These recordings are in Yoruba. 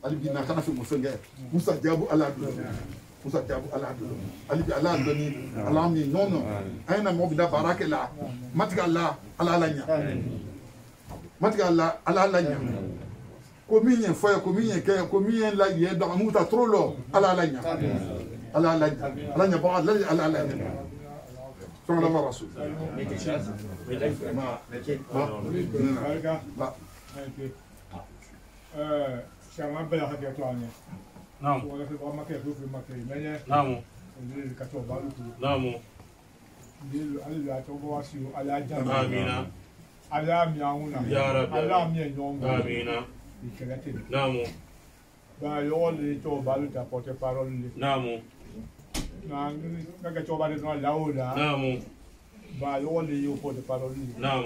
alibi na kana fi musenge musa jabu ala do musa jabu ala do alibi ala do ni ala mi non ayna mo bi da barake la matiga ala ala nya matiga ala nya ko mi yen foye ko mi yen ke ko mi yen la ye do muta trop lo ala nya ala nya ba ala nya صلى الله عليه وسلم. شامل بلا حاجة تانية. نعم. ولا في بعض مكان في مكان مني. نعم. اللي كتب بالو. نعم. اللي أتوقع واسيو على جنب. آمين. على مياونا. يا رب. على مياونا. آمين. نعم. بالو اللي تو بالو تابوت بارول. نعم. نعم. كتب بالو تنا لاودا. نعم. بالو اللي يوبوت بارول. نعم.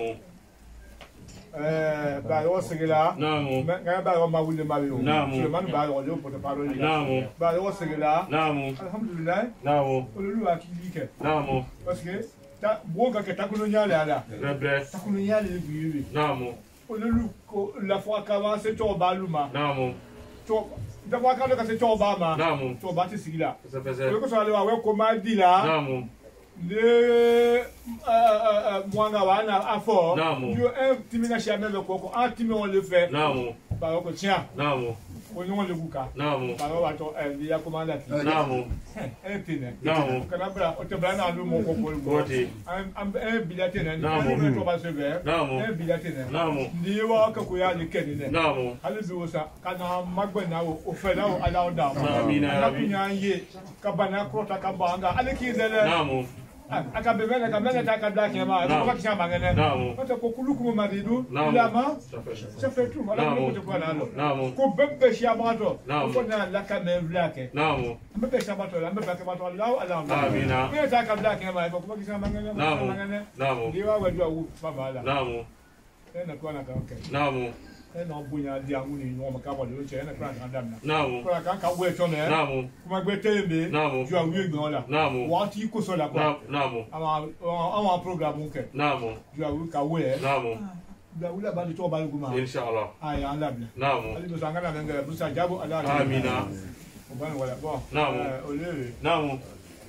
بالو سجلا. نعم. كان بالو ما ولي ما بيو. نعم. سليمان بالو يوبوت بارول. نعم. بالو سجلا. نعم. الحمد لله. نعم. Olu akilike. نعم. Parce que ta boga ke takunyale ala. Rebre. Takunyale bibi. نعم. Olu ko la fois qu'avant c'est to baluma. نعم. To da fois quand c'est to bama. نعم. To bati sigila. Ça fait ça. Ko so ale wa ko ma di la. نعم. Le mwanga wana afo. Naam. Yo un timina chamel ko ko un timi on le fait. نعم. Ba ko tiens. نعم. Ko nyon le buka. نعم. Ba wa to ya commandant. نعم. Entene. Naam. Kana bra o te bra na lu mo ko ko. Oti. Un bilate na. Naam. To ba se ver. Naam. Un bilate na. Naam. Ndi wa ka ko ya ni kedi ne. نعم. Hali bi wosa kana magbe na o fe na o ala o da. Amin ya Rabbi. Kunya ye ka bana krota ka banga. Ale ki zele. نعم. Aka bebele ka mele ta ka bla ke ma. Naam. Ko ka chamba ngene. Naam. Ko ko kulu ko maridu. Naam. Lama. Ça fait ça. Ça fait tout. Voilà Naam. ko te ko na lo. نعم. Ko bebbe shi abato. Naam. Ko na la ka me vlake. نعم. Mbebe shabato la mbebe ka bato Allah Allah. Amina. Ko ta ka black ma ko ko kisa mangana نعم. mangana. نعم. Diwa wa jwa wu baba la. نعم. Na ko na ka okay. نعم. Na bunya dia nguni no ma ka ba lo che na kra na dam na. نعم. Ko ka ka we to me. نعم. Kuma gbe tembe. Naam. Jwa wi gan la. نعم. Wa ti ko so la ko. نعم. Àwọn programme nke. نعم. Jwa wi ka we. نعم. Da wi la ba ni to ba lu ma. إن شاء الله. Ay an la bla. نعم. Ali bo sangana nga busa jabu ala. آمين. Bon voilà. Bon. Naam. Ole. نعم.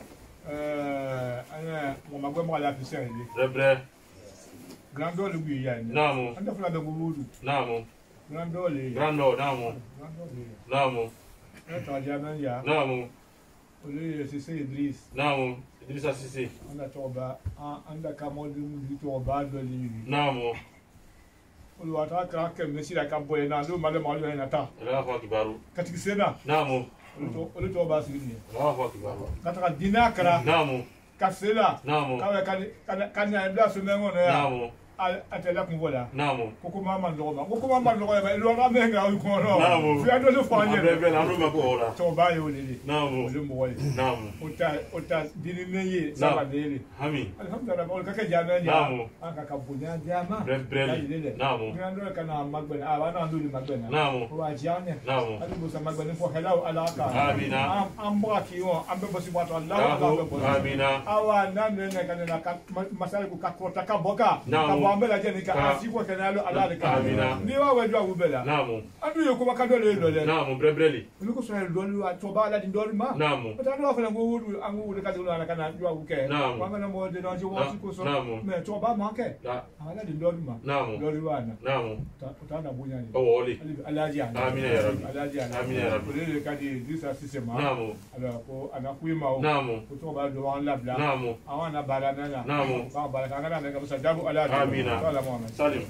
Ana mo ma gbe mo la fi se ile. ربره. Grandole wi ya ni. نعم. Anda fula be gudu. نعم. Grandole. Grando. نعم. Grandole. نعم. Eta jaman ya. نعم. Ole c'est Idriss. نعم. إدريس السيسي. Anda toba anda ka mo di toba do li. نعم. Ole wa ta ka ke mesi la ka boye na do male mo le na ta. الله أكبر. Katiki sena. نعم. Ole to ba sigi ni. الله أكبر. Kataka dinakara. نعم. Kasela. نعم. Kawe kan ya bla so mengo na ya. نعم. Atela kun vola. نعم. Koko mama ndo ma. Koko mama ndo ma. Lo na menga u ko no. Naam. Fi ado lo fanye. ربره. نعم. مقولة. To ba yo le. نعم. Ole mo wole. نعم. Ota dini neye saba dele. همي. Alhamdulillah ol kake jana ya. Naam. Aka ka bunya jama. ربره. نعم. Grandole kana magbena. Wana nduli magbena. نعم. Wa jana. نعم. Ali busa magbena fo hello alaka. Amina. Ambwa ki yo ambe bosi wato Allah Allah bosi. Amina. Awa nane ne kana na masala ku ka kota ka boka. Naam. Ka bambe la jeni ka asiko kana lo alaka ka. Amina. Ni wa wajwa ubela. نعم. Andu yo kuma kadole lo le. نعم. ربره. Uluko so lo to ba la di ndoli ma. نعم. But I feel good and good at the kana you are Naam. Wanga mo de no wa ko so. Naam. Me to ba ma ke. لا. Ala di ndoli ma. نعم. Ndoli wana. نعم. Ta na bunya ni. أولي. Alaji ana. Amina ya Rabbi. Alaji ana. Amina ya Rabbi. Ole ka di disa sistema. نعم. Ala ko ana kuima o. نعم. Ko to ba do wan labla. نعم. Awana bala na na. Naam. Ba bala ka ngana nga musa jabu alaji. Amina. Sala Muhammad. سالم.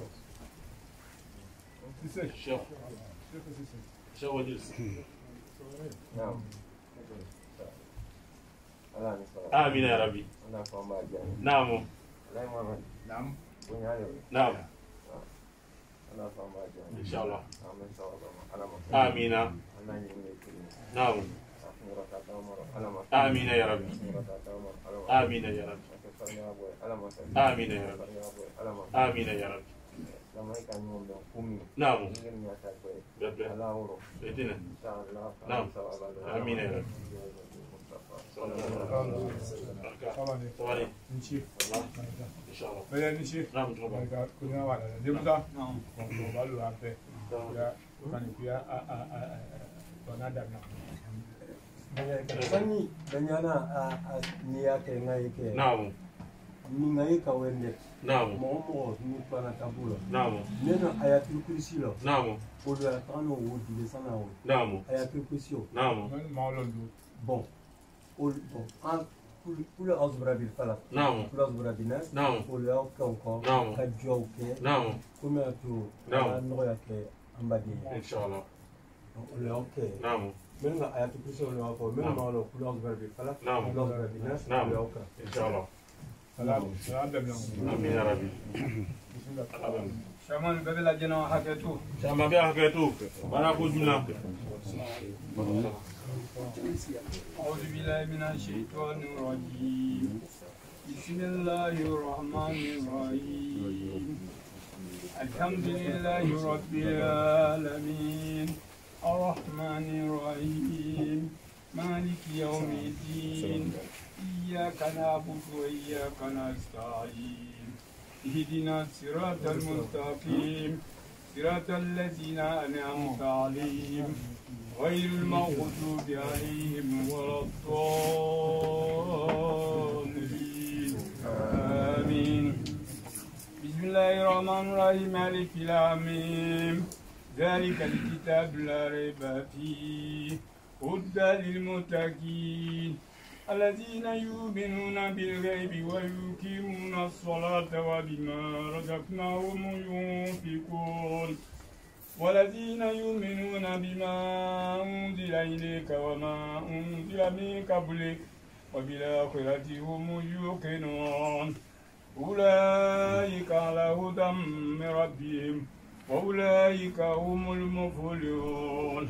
Sise. شيخ. شيخ وجلس. نعم. آمين يا ربي. نعم. Naam. نعم. إن شاء الله. آمين. نعم. آمين يا ربي. آمين يا ربي. آمين يا ربي. آمين يا ربي. نعم. بإذن نعم. آمين يا ربي. طوالي. إن شاء الله. Bele ni shi. نعم. تفضل. Kuna wala. Debuta. Naam. Balu ape. Ya kan kuya bana damna sani danyana a niya ke ngai ke naam ni ngai ka wende naam mo ni pana tabulo naam nena ayatul kursi lo naam o do tano wo di sana wo naam ayatul kursi naam mawlondo bon bon an كل أصبر بالفلك نعم كل أصبر بالناس نعم كل يوم كونكو نعم كجوك نعم كم تو نعم نغيك أمبادي إن شاء الله كل يوم نعم من آيات الكرسي ولا أقول من ما له كل أصبر بالفلك نعم كل أصبر بالناس نعم كل يوم إن شاء الله سلام damna آمين يا ربي shaman babela jena haketu شama بيا حكيتو بنا كوجمنا أعوذ بالله من الشيطان الرجيم بسم الله الرحمن الرحيم الحمد لله رب العالمين الرحمن الرحيم مالك يوم الدين إياك نعبد وإياك نستعين اهدنا الصراط المستقيم صراط الذين أنعمت عليهم غير المغضوب عليهم ولا الضالين آمين بسم الله الرحمن الرحيم مالك العالمين ذلك الكتاب لا ريب فيه هدى للمتقين الذين يؤمنون بالغيب ويقيمون الصلاة وبما رزقناهم ينفقون والذين يؤمنون بما أنزل إليك وما أنزل من قبلك وبالآخرة هم يوقنون أولئك على هدى من ربهم وأولئك هم المفلحون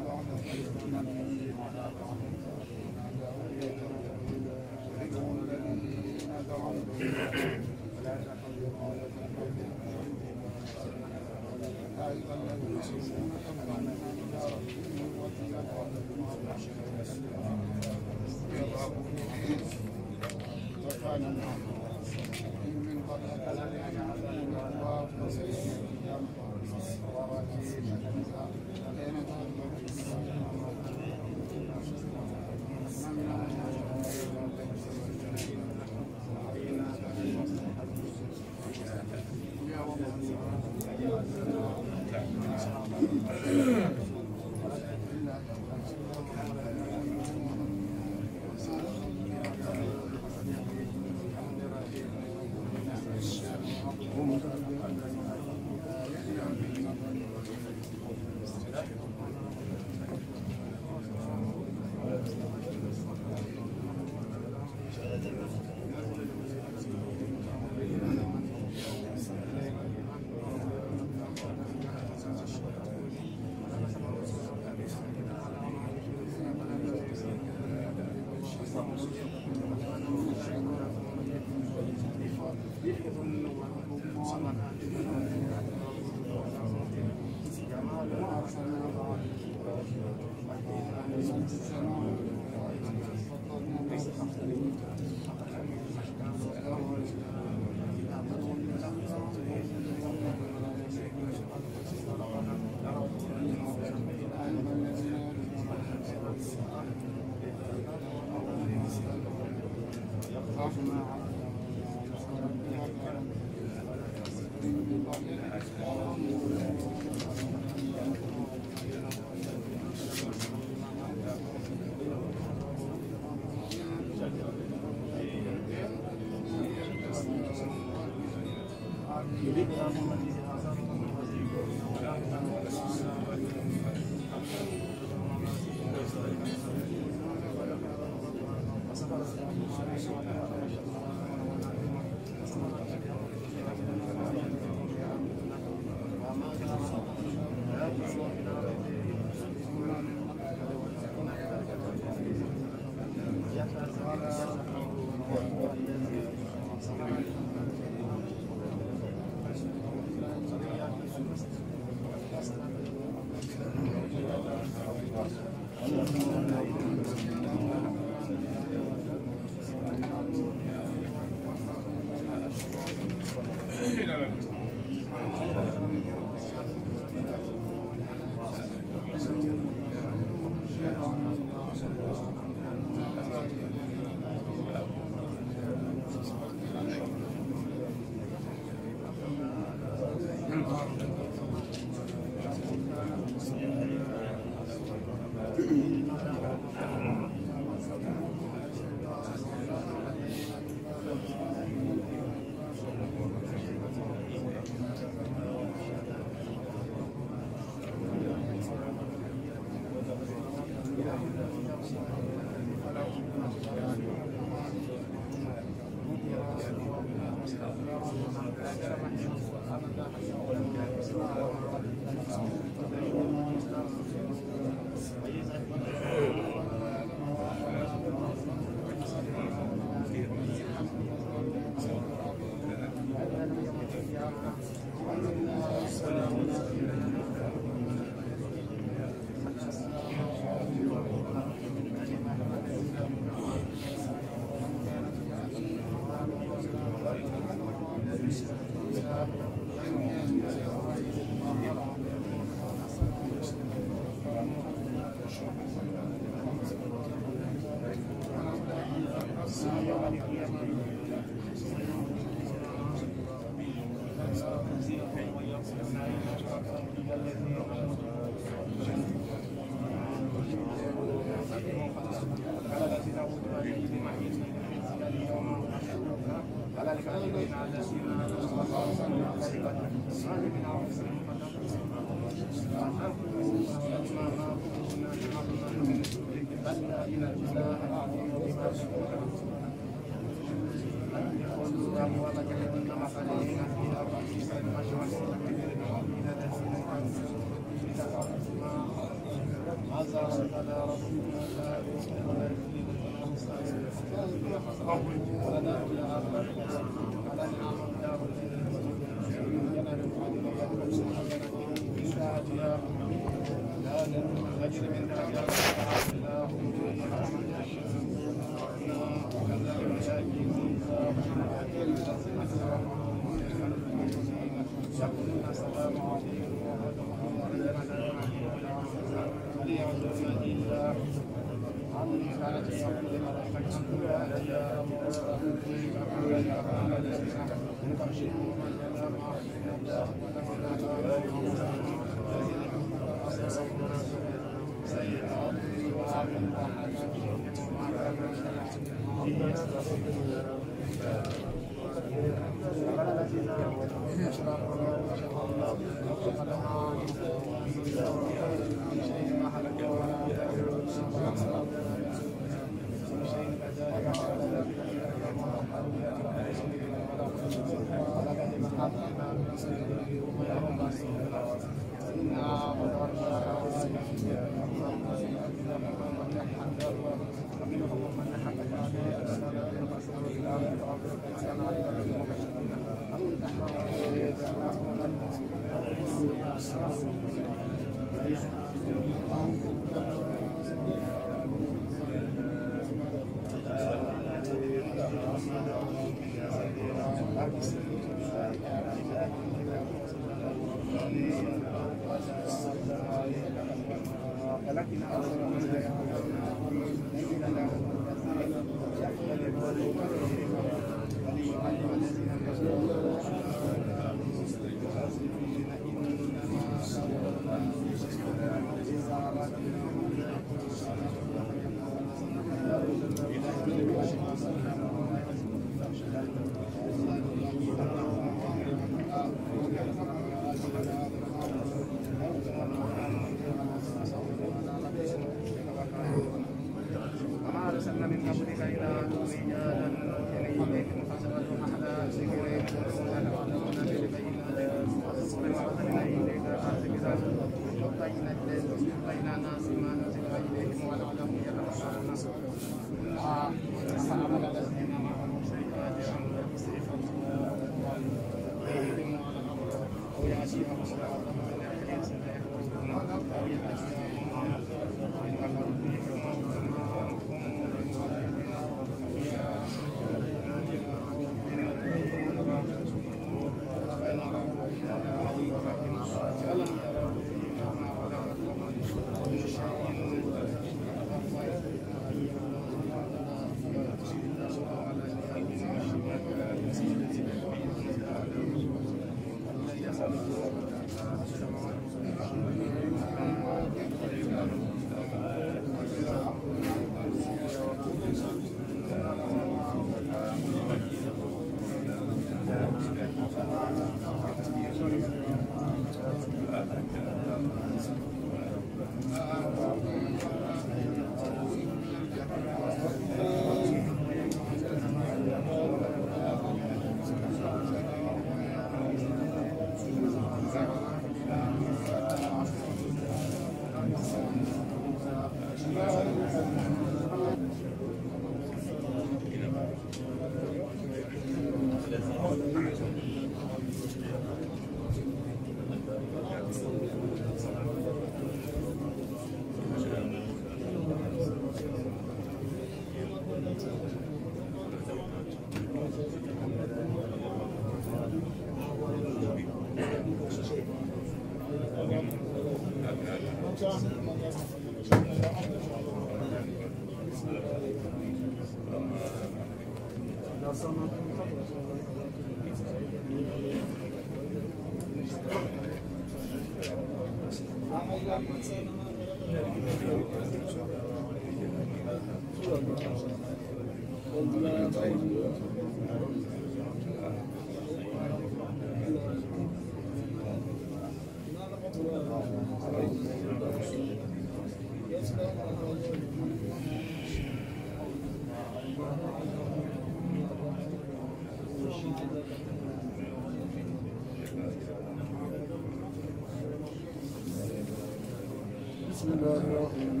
بسم الله الرحمن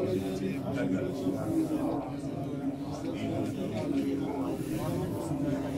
Thank you.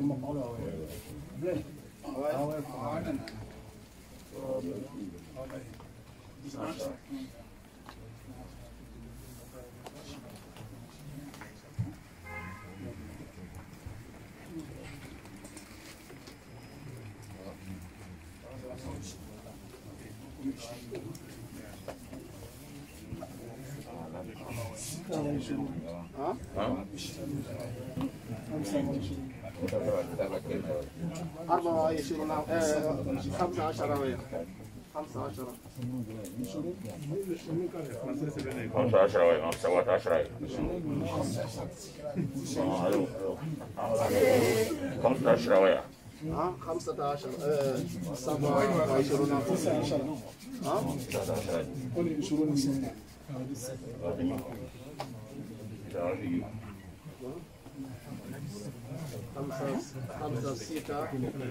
Comment parler ouais. Ah ouais. أربعة يشيرون 15 ويا 15 15 ويا 17 15 ويا 15 27 خمسة ستة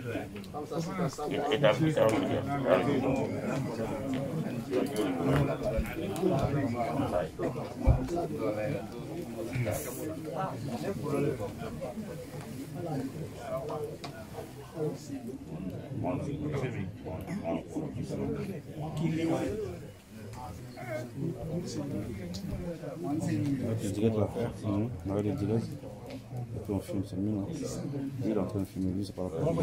Et puis on filme, c'est mieux, non? Lui, il est en train de filmer, lui, c'est pas la peine.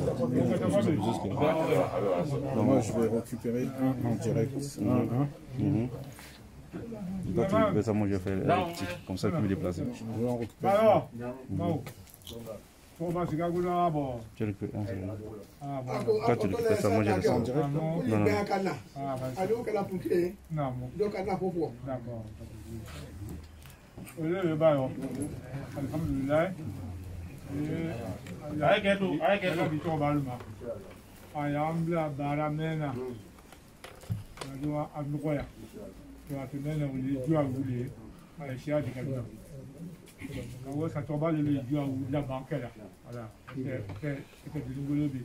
Non, moi, je vais récupérer un en direct. Toi, tu fais ça, moi, je vais faire petit, comme ça, je peux me déplacer. Je vais en récupérer. Alors, non. Comment c'est qu'à gouda bon? Tu récupères un, c'est vrai. Ah bon. Toi, tu récupères ça, moi, je reste en direct. Non. Non, non. Ah vas-y. Non, bon. D'accord. Le baillon. Alhamdulillah. Ayake bito baluma. Ayambla baramena. Najua anukoya. Kwa tumena ulijua ule. Aisha dikabisa. Kawo sa toba le lijua ule banque là. Voilà. C'est du ngolo bi.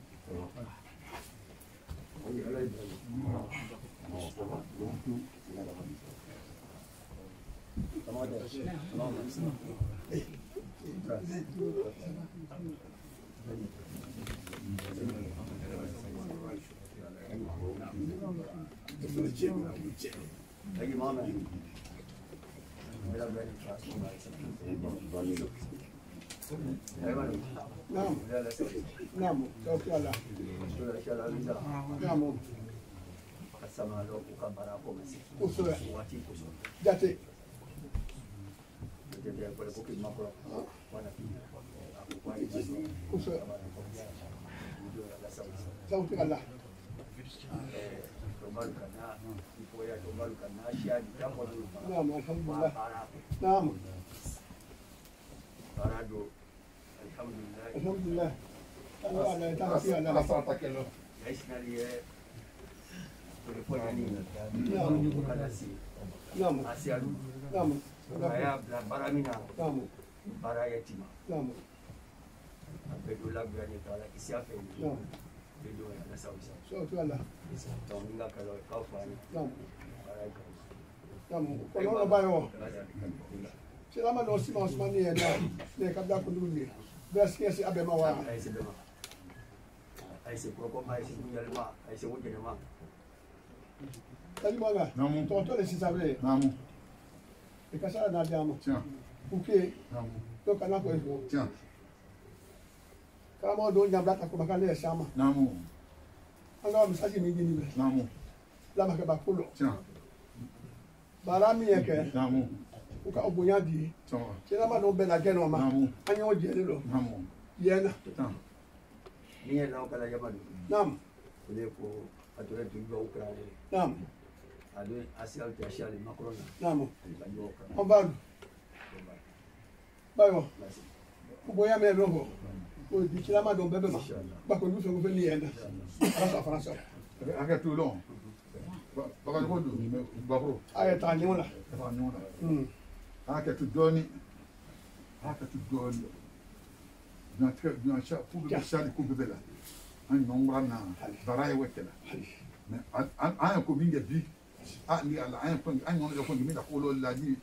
Alhamdulillah. Kama ndo nyambata kwa makale shama. Namu. Anga msaji mingine. Namu. Lama ke bakulo. Tiens. Barami yake. Namu. Uka obunyadi. Tiens. Kila ma no bela geno ma. Namu. Anyo jelelo. Namu. Yena. Tiens. Niye na kala jamani. Naam. Kule ko atore tuliwa Ukraine. Naam. Ade asial tiashali Macron. Naam. Alibanyoka. Ombadu. Bayo. Kuboya me longo. O di kila ma do bebe ma. Ba ko nduso ko ni yenda. Ala France. Aka tout long. Baka ko do babro. Aya ta ni wala. Ta ni wala. Aka tu doni. Aka tu doni. Bien cher pour le char ko bebe la. An nombre na baraye wekela. Mais an ko binge bi. Ah ni ala an ko an non ko mi da ko lo la di.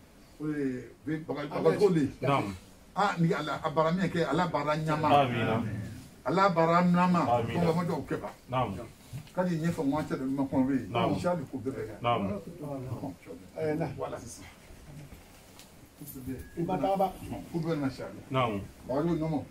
Baka ko le. Naam. Ah ni ala abarami ke ala baranyama. Amina. ala baram nama Amin. ko ma do keba Naam. kadi nye fa mo de ma kon we Naam. inshallah ko bebe Naam. na voilà c'est ça ibataba ko bebe na inshallah Naam. ba do no mo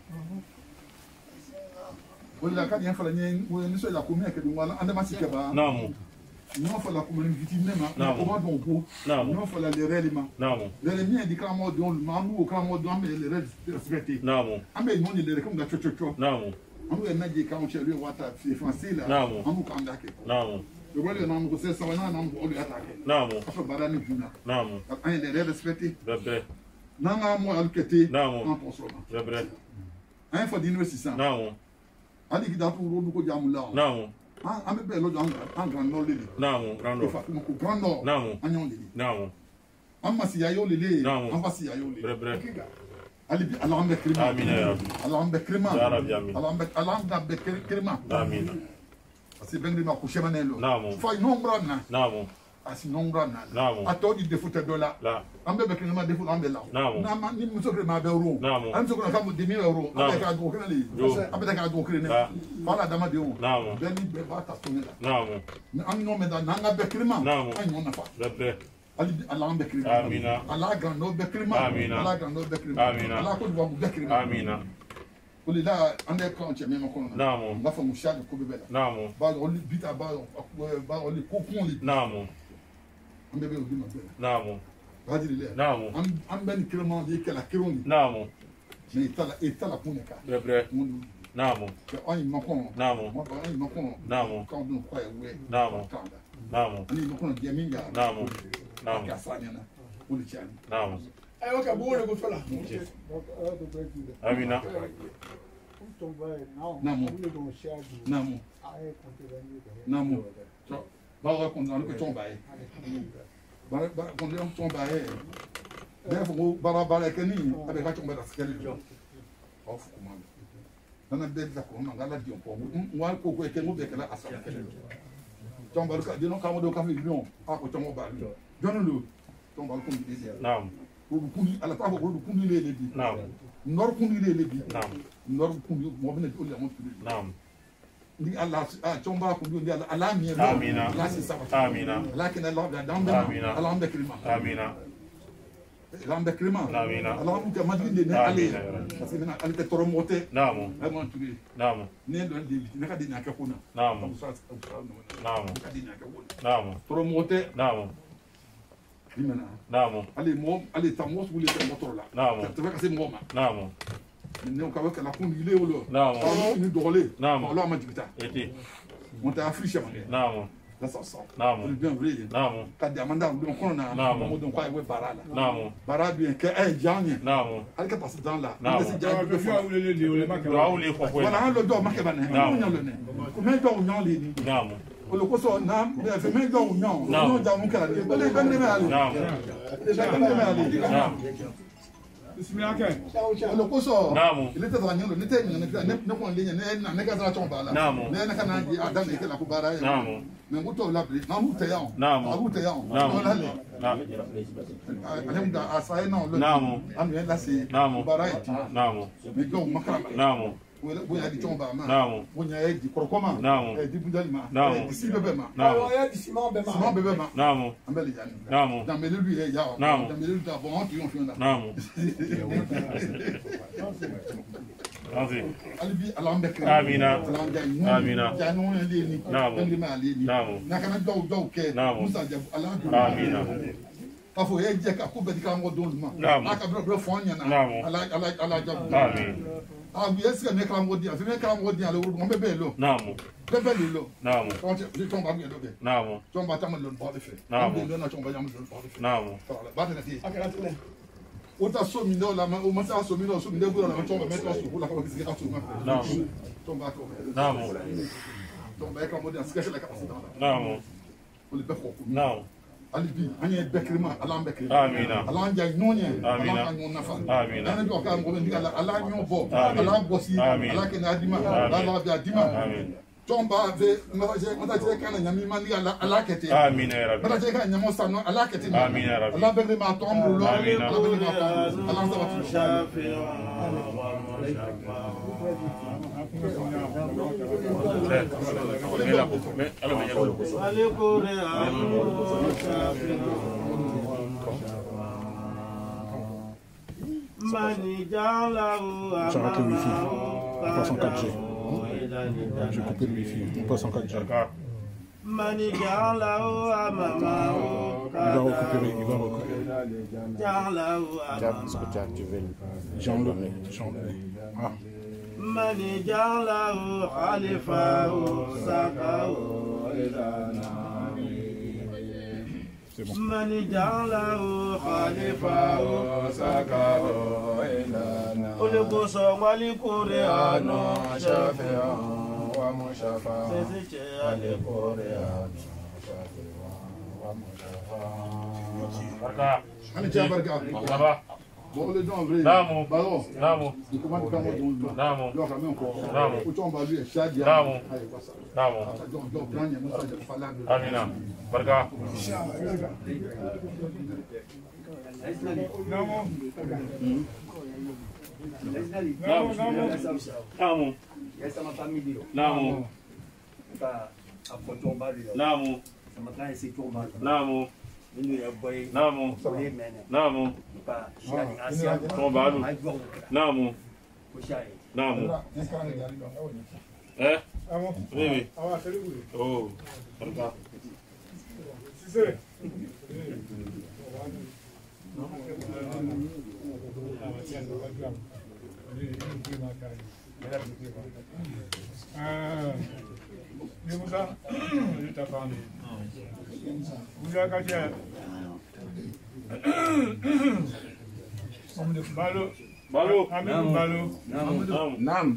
wala kadi yan fa la nye wo ni so la ko me ke dum wala anda ma sikeba Naam. non fa la ko me vitine ma Naam. ko ma don ko Naam. non fa la le relima Naam. le mien di kamo don ma mu kamo don me le respecter Naam. ambe non ni le ko ga chochocho Naam. ambe na je kamo chelu wata fi français là Naam. amu ka anda ke Naam. le wala na mu ko se sa wana na mu ko attaquer Naam. afa barani juna Naam. an le respecter Bebe. nanga mo alkete Naam. en consomma Bebe. un fa dinu 600 Naam. ali ki datu rodu ko jamu la Naam. ambe be lo an grand nord lele Naam. ko Rando. fa ko grand nord Naam. anyon lele Naam. amma si yayo lele Naam. amba si yayo lele Bebe. ali bi ala ambe krima Amin ya Rabbi. ala ambe krima Ya Rabbi, amin. ala ambe krima Amin. asi bengri ma ko shemanelo Naam. fa nombra na Naam. asi nombra na Naam. atodi de futa dola La. ambe be krima de futa ambe la Naam. na ma ni muso krima be euro Naam. am so krima kamu 2000 euro Naam. ambe ka do krina li Yo. ambe ka do krina La. fala dama de o Naam. beni be ba ta sonela Naam. am no me da nanga be krima Naam. anyo na fa Bebe. ali ala ambe krima Amina. ala grando be krima Amina. ala grando be krima Amina. ala ko do be krima Amina. oli la ande ko che me mo kono Naam. nga fa mushadi ko be bela Naam. ba oli bita ba oli ko kun li Naam. ambe be odi ma bela Naam. ba di le Naam. am ben krima di kala kironi Naam. mais itala kuneka Bebe. mun Naam. ke ay ma kono Naam. mo ba ay ma kono Naam. ka on ko ay we Naam. kanda Naam. ani ma kono dia minga Naam. Naam. ka sanya na oli chani Naam. ayo ka bo le ko fala Amina. namu namu so ba wa kon nan ko ton bae ba kon le ton bae ben fo bara ke ni abe ka ton ba skele jo of kuma nana be da ko na ngala di on po wa ko ko ke mo be kala asa kele ton ba ka di no ka mo do ka fi lion a ko ton ba li jono lu ton ba ko di désir Naam. ko kundi ala ta ko kundi le bi Naam. nor kundi le bi Naam. nor kundi mo be ne o le mo kundi Naam. ni Allah chomba kundi ni Allah mi Amina. la si sa Amina. lakin Allah da dambe Amina. Allah ambe krima Amina. Allah ambe krima Amina. Allah ambe majin de ne ale parce que na ale te toro mote Naam. ay mon tué Naam. ne do de ne ka de na ka kuna Naam. Naam. ka de na ka kuna Naam. toro mote Naam. limana Naam. ale mo ale tamos wule te motor la Naam. te ka se mo ma Naam. ne ka ka la kundi ile wolo Naam. ni dole Naam. Allah ma jibita Eti. on ta affiché man Naam. la sa sa Naam. le bien vrai Naam. ka de amanda don kono na Naam. mo don kwa we barala Naam. bara bien que un jani Naam. ale ka passe dans la Naam. c'est jani be fi awule le le ma Wa ule kwa wala kweli. an lo do ma ke bane Naam. no nyalo ne ko me do nyon le ni Naam. o lo ko so na be fe me do nyon Naam. no ja mun kala ni le ben me ale Naam. le ben me ale Naam. bismillah ke o lo ko so Naam. ile te da nyon le te ni ne ko le ne ne ka za chomba la Naam. ne na kana ji adam ne ke la ko bara ya Naam. mais nguto la bri na mu te ya Naam. a mu te ya Naam. no la le Naam. ale da asaye na lo Naam. anu la se Naam. bara iti Naam. me do makara Naam. bonya di chomba ma Naam. bonya di korokoma Naam. di budali ma Naam. di sibe ma Naam. ayo di sima be Simon ma bébé ma Naam. ambele jani Naam. dans mes lui ya Naam. dans mes lui da bon tu on fait là Naam. Vas-y. alibi alambe ke Amina. alambe Amina. janu le ni Naam. ben ma le ni Naam. na kana do ke Naam. musa jabu alambe Amina. afo ye je ka ko be di ka ngo don ma Naam. aka bro fon nya na Naam. ala jabu Amin. ah oui est-ce que me ka ngo di afi me ka ngo di ala wo mo bebe lo Naam. bebe lo Naam. quand tu tombe bien lo be Naam. tombe ta mo lo ba de fe Naam. lo na tombe ya mo lo ba de fe Naam. ba de ti akara tene ota so mi no la ma o ma sa so mi no so mi de go la ma tombe mettre so la ko ki ka so ma Naam. tombe to Naam. tombe ka mo de sketch la ka passe dans la Naam. o le be ko Naam. alibi anye bekrima ala bekrima Amina. ala anja nonye Amina. ala nyon nafa Amina. ana do ka ngo ndi ala nyon bo Amin. ala bosi Amin. ala ke na dima Amin. ala bi adima Amin. tomba ve mataje kana nyami mandi ala kete Amin ya rabbi. mataje kana nyamo sano ala kete Amin ya rabbi. Allah berde ma tombu lo Amin. Allah berde ma tombu Allah sabatu J'arrête le wifi. On passe en 4G. J'ai coupé le wifi. On passe en 4G. Il va récupérer. J'ai enlevé. Ah. Mani Jallahu Khalifahu Sakahu C'est bon. Mani Jallahu Khalifahu Sakahu Ulubuso Wali Koreano Shafi'an wa Mushafa Sesiche Ali Koreano Shafi'an wa Mushafa Barka. ani cha barka Baba. bon les gens vrai Namu. ballon Namu. il commande quand on Namu. doit quand même encore Namu. au tomba lui shadia Namu. allez quoi ça Namu. donc prendre Moussa de Falad Amina. Barka. Namu. Sama famille Namu. ka apotomba lo Namu. sama kan se tomba Namu. ni ya boy Namu. le mena Namu. pa shani asia Tomba lu. ajo Namu. ko shai Namu. Eh? Avant. Oui. Avant, c'est le boulot. Oh. Barka. Si c'est. Ni Musa, ni ta femme. Musa katia. Balo. Balo. Amadou Balo. Namu. Naam.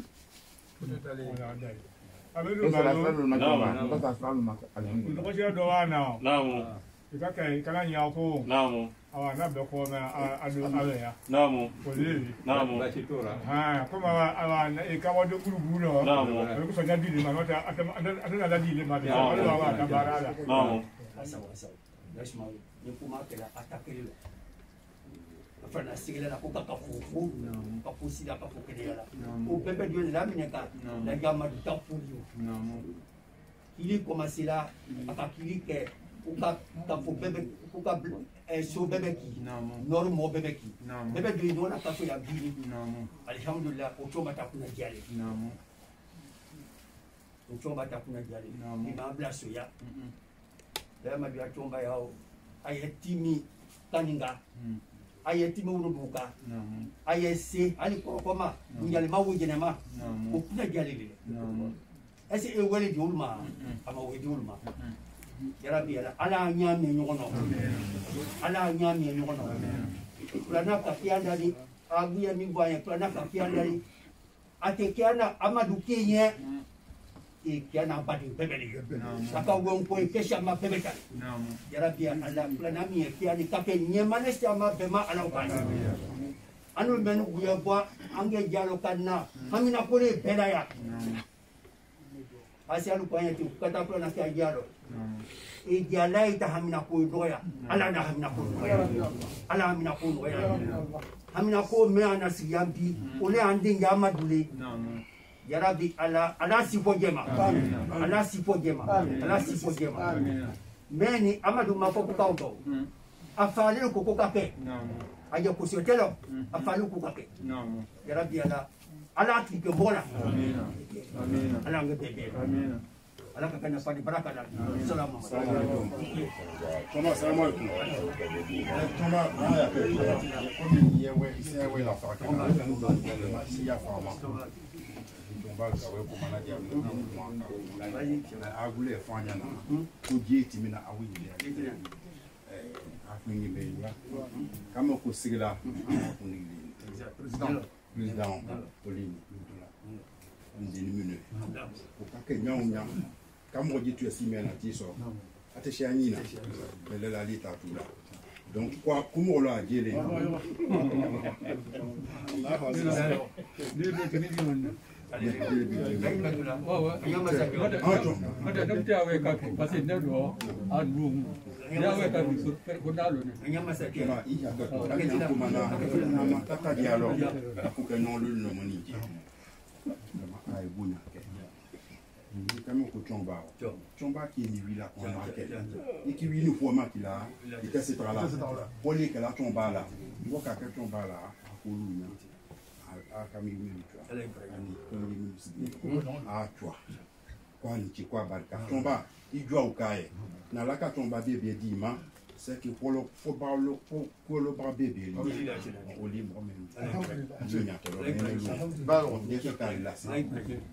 Amadou Balo. Namu. Ndokosia do wana. Namu. Ikaka kana nyako. Namu. Awa na be ko na adu aya. Namu. Polili. Namu. Ha, kama awa na ikawa do guru. Namu. Ko so jadi le manota atana da di le ma. Awa ta barala. Namu. sawa laisse-moi ni kuma kala attaquer fana sigila na kuka kafufu kafusi la kafufu kele la o bebe dio la mineka la gama du tafuliu ili commencer là atakili ke kuka kafu bebe kuka so bebe ki normo bebe ki bebe dio no na kafu ya bili alhamdulillah o choma takuna jale o choma takuna jale ni mabla soya lema dia chomba yao ayetimi taninga ayetimi urubuka ayese ali koma nyale mawuje nema okuna jalele ese e wele di ulma ama we di ulma yarabi ala nyame nyono ala nyame nyono plana kafianda di aguya mingwanya plana kafianda di atekiana amadu kenye ikiana badi bebeli saka wonko kesha ma bebeka yarabi ala plana mi kiani kake nyemane sama bema ala ukana anu menu buya bwa ange jalo kana hamina kole belaya asialu kwanya tu kata plana kia jalo e jala ita hamina ko doya ala na hamina ko doya ala hamina ko doya hamina ko me ana siyambi ole ande nyama dule yarabi ala sipo jema ala sipo jema ala sipo jema meni amadu mafoko kauto afali ko kape aje kusotelo afali ko kape yarabi ala tike bola amin ala ngebe amin ala kakana fadi baraka la salamu alaikum Assalamu alaikum. Toma haya komi yewe la faka na si ya fama. Tomba gawe ko manager na agule fanya na ko jeti mina awile. Afini meya. Kama ko sigila ko ni président Pauline ndini mine. Ko kake nyaunya kama jitu esimena tiso atesha nyina bele la lita tula donc kwa kumo la jele Kama ko chomba qui ni wila on a quel ni qui wini pour ma qui là il était c'est là pour les que la chomba là moi ka que chomba là ko lu na a kami ni tu a toi kwa ni chi kwa barka chomba ijua ukae na la ka chomba bébé dima c'est que pour le faut pas le pour le bras bébé au libre même ba on dit que là c'est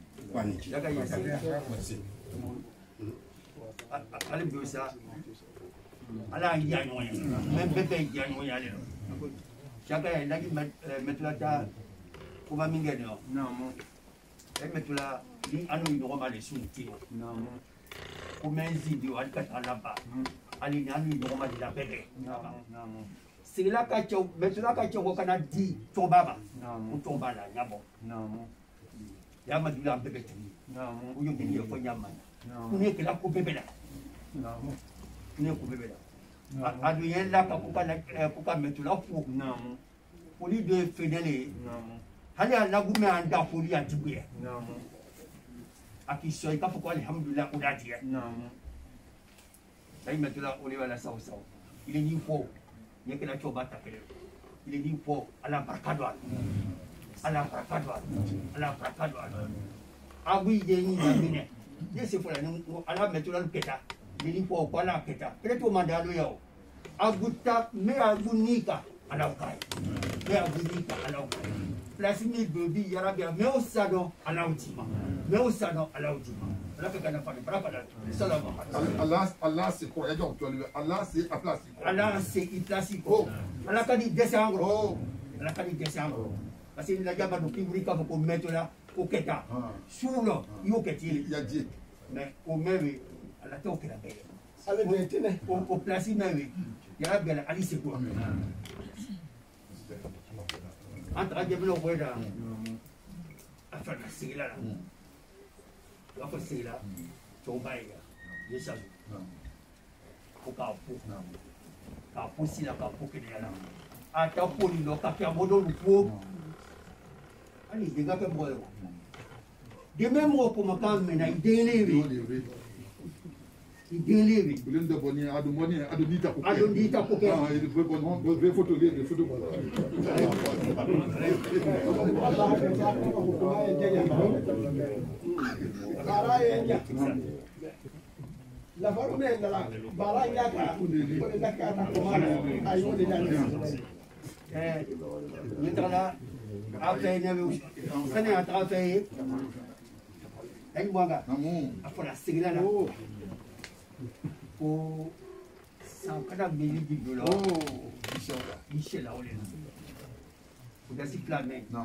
ale bi sa ala ya ɲɔgɔn ye mɛ bɛɛ bɛ ya ɲɔgɔn ye ale la saka ye lagi mɛtula ta kuma min kɛ nin yɔ e mɛtula ni an n'u ɲɔgɔn ma le sun ti yɔ ko mɛ n zi di o ale ka taa laba hali ni an n'u ɲɔgɔn ma de la bɛɛ bɛ sigila ka cɛw mɛtula ka cɛw ko kana di tɔnba ma ko tɔnba la ɲabɔ Yama dula bebe tuni. Uyo gini yoko nyama. Kune kila ku bebe la. Kune ku bebe la. Adu yen la ka kuka metula fu. Poli de fenele. Hali ala gume anda poli antibuye. Aki soy ka fuko alhamdulillah udatiya. Dai metula oli wala saw saw. Ile ni fo. Yekela choba takele. Ile ni fo ala barkadwa. Ala prakadwa agui jeni jamine desi fola ni ala metula keta dili po ko ala keta preto mandalo yo aguta me agunika ala kai me agunika ala kai place ni bebi yarabia me osado ala utima me osado ala utima ala ka kana fa para para salama Allah c'est quoi yajo to Allah c'est a place Allah c'est i place ko ala ka di décembre ala ka di décembre parce que la jaba do kiburi ka ko mettre là au keta sulo yo keti ya di mais au mewe ala to kera be ale ne tene au place mewe ya bela ali c'est quoi entre jeblo weda afana sigila la wa ko sigila to baiga yesa ko ka pu sila ka pu kene ala ata poli lo ka ka modo lupo ani denga pe boyo de même au pour makan mena idelewi bulen de boni adu moni adu dita ko ke il veut bon veut photo les photos la forme de la baraya ka ko la ka ta ko ma ayo de ya Maintenant, après, il y avait aussi un travail. Il y a la sigla là. Pour 140 millions de dollars. Michel là, on est là. Pour des planer. Non.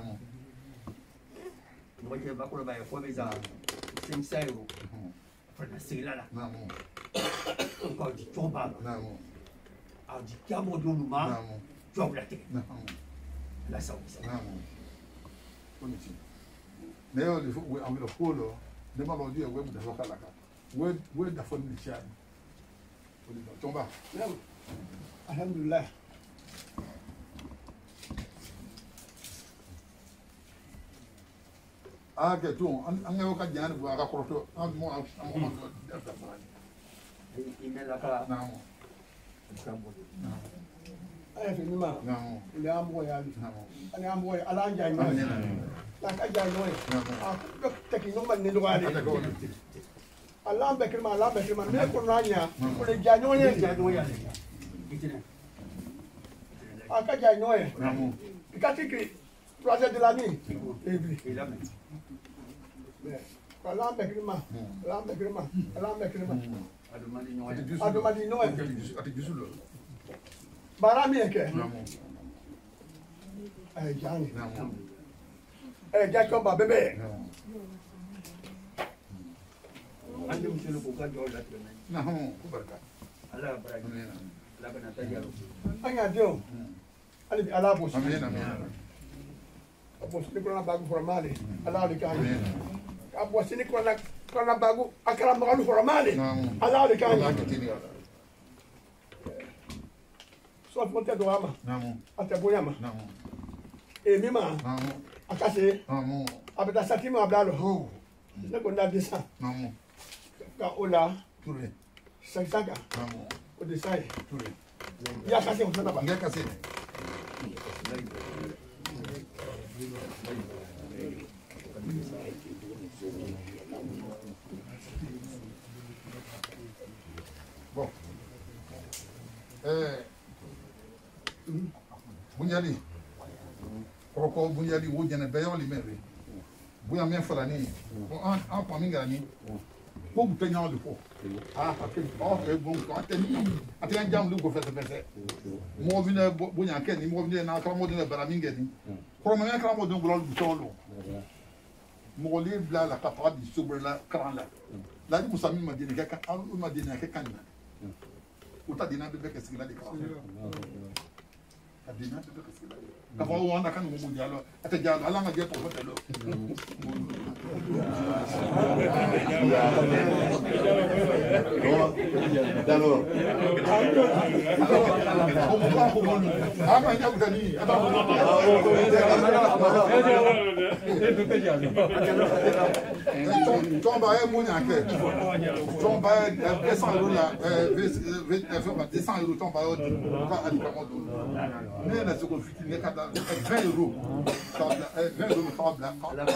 Moi, je vais pas faire quoi, mais ça, 500 €. Pour la sigla là. Non. Encore du tomba. Non. Alors, du camo de l'ouma. Non. Job la tête. La sauce. Leo le we amilo polo le malo dia we da lokala ka we da fon ni chan oli do tomba alhamdulillah ke tu an ngayo ka jani bu aka kroto an mo da fara ina la ka na mo ay fi ni ma ile ambo ya ali ani ambo ya ala anja ni la ka ja no a ko te ki no man ni do ali ala be kirma me ko nanya ko le ja no ye a ka ja no ye ka ti ki projet de l'année et là ala be kirma adomani no ye ati jusulo barami eke jani jacob bebe ande muselo ko ka jawla tene na ho ku barka ala baraka la bana tajaro anya dio ali ala bo amen Apo sini kuna bagu formale. Allah le kan. Apo sini kuna bagu akala magalu formale. Allah le kan. So fonte do ama. Ataboyama. E mima. Akase. Abeta satima ablalo. Ne konda desa. Ka ola. Touré. 500 au dessin. Il y a cassé, on s'en a pas. Il y a cassé. Bon. Bunyali. Pourquoi Bunyali ou bien Bayon Limeri? Bouyamin Falani. En Pamingani. Pour vous tenir le pot. Ah, bon, attends, jam lu ko fete fete. Mo vina bunya ken, mo vina na kala mo dina baraminge ni. Ko mo na kala mo don gulol bitolo. Mo li bla la kapa di sobre la kran la. La di musami ma dina ka alu ma dina ka kanna. Uta dina be ke sigila di ka. Adina be ke sigila. Ka fa wona kan mo dialo, ata dialo ala nga je to fete lo. D'abord. Tomba est mon enquête. Tomba est 200 € là. 200 € tomba est à l'Ikamodo. Mais la seconde fille n'est qu'à 20 €. 20 € tomba.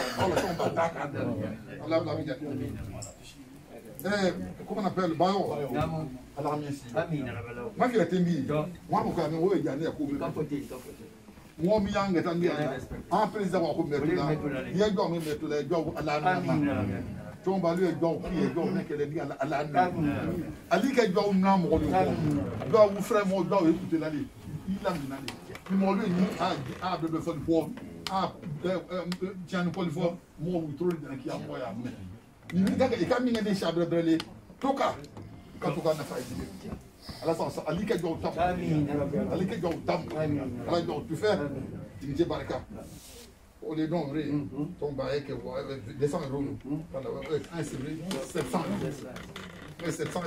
Comment on appelle Bayo à l'armée ici. Moi qui ai mis, moi je suis venu à Gagné. Moi je suis venu à président de la il y a eu à l'armée. Tu vas lui dire à l'armée. Ali qui a eu un nom, il doit vous faire mon doigt écouter la vie. Il a mis la vie. Il m'a lui dit à de faire du poids. Ah, tiens, nous pouvons le voir. Moi, vous trouvez qu'il y a un moyen. Il y a des chambres brûlées. Toka, quand on a fait alors ça, Ali qui a au temps, Ali qui a au temps, alors donc tu fais, tu me dis baraka. Au lieu d'honorer ton bail que vous avez 200 €, un c'est vrai, 700 €, 700 €.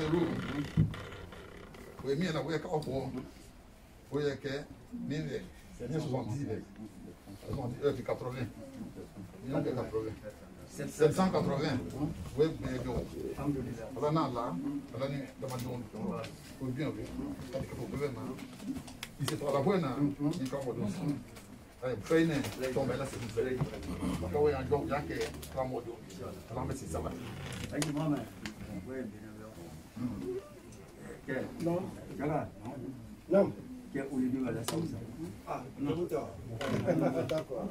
Oui, mais il y a un peu de temps. Oui, que 1070, 80, 780. Oui, mais donc, là, bien, il s'est la bonne, il fait une tombe là, c'est une fête. Quand il y a un jour, il y a un mot d'eau. Alors, mais c'est ça. Non, non. Ah, non, d'accord.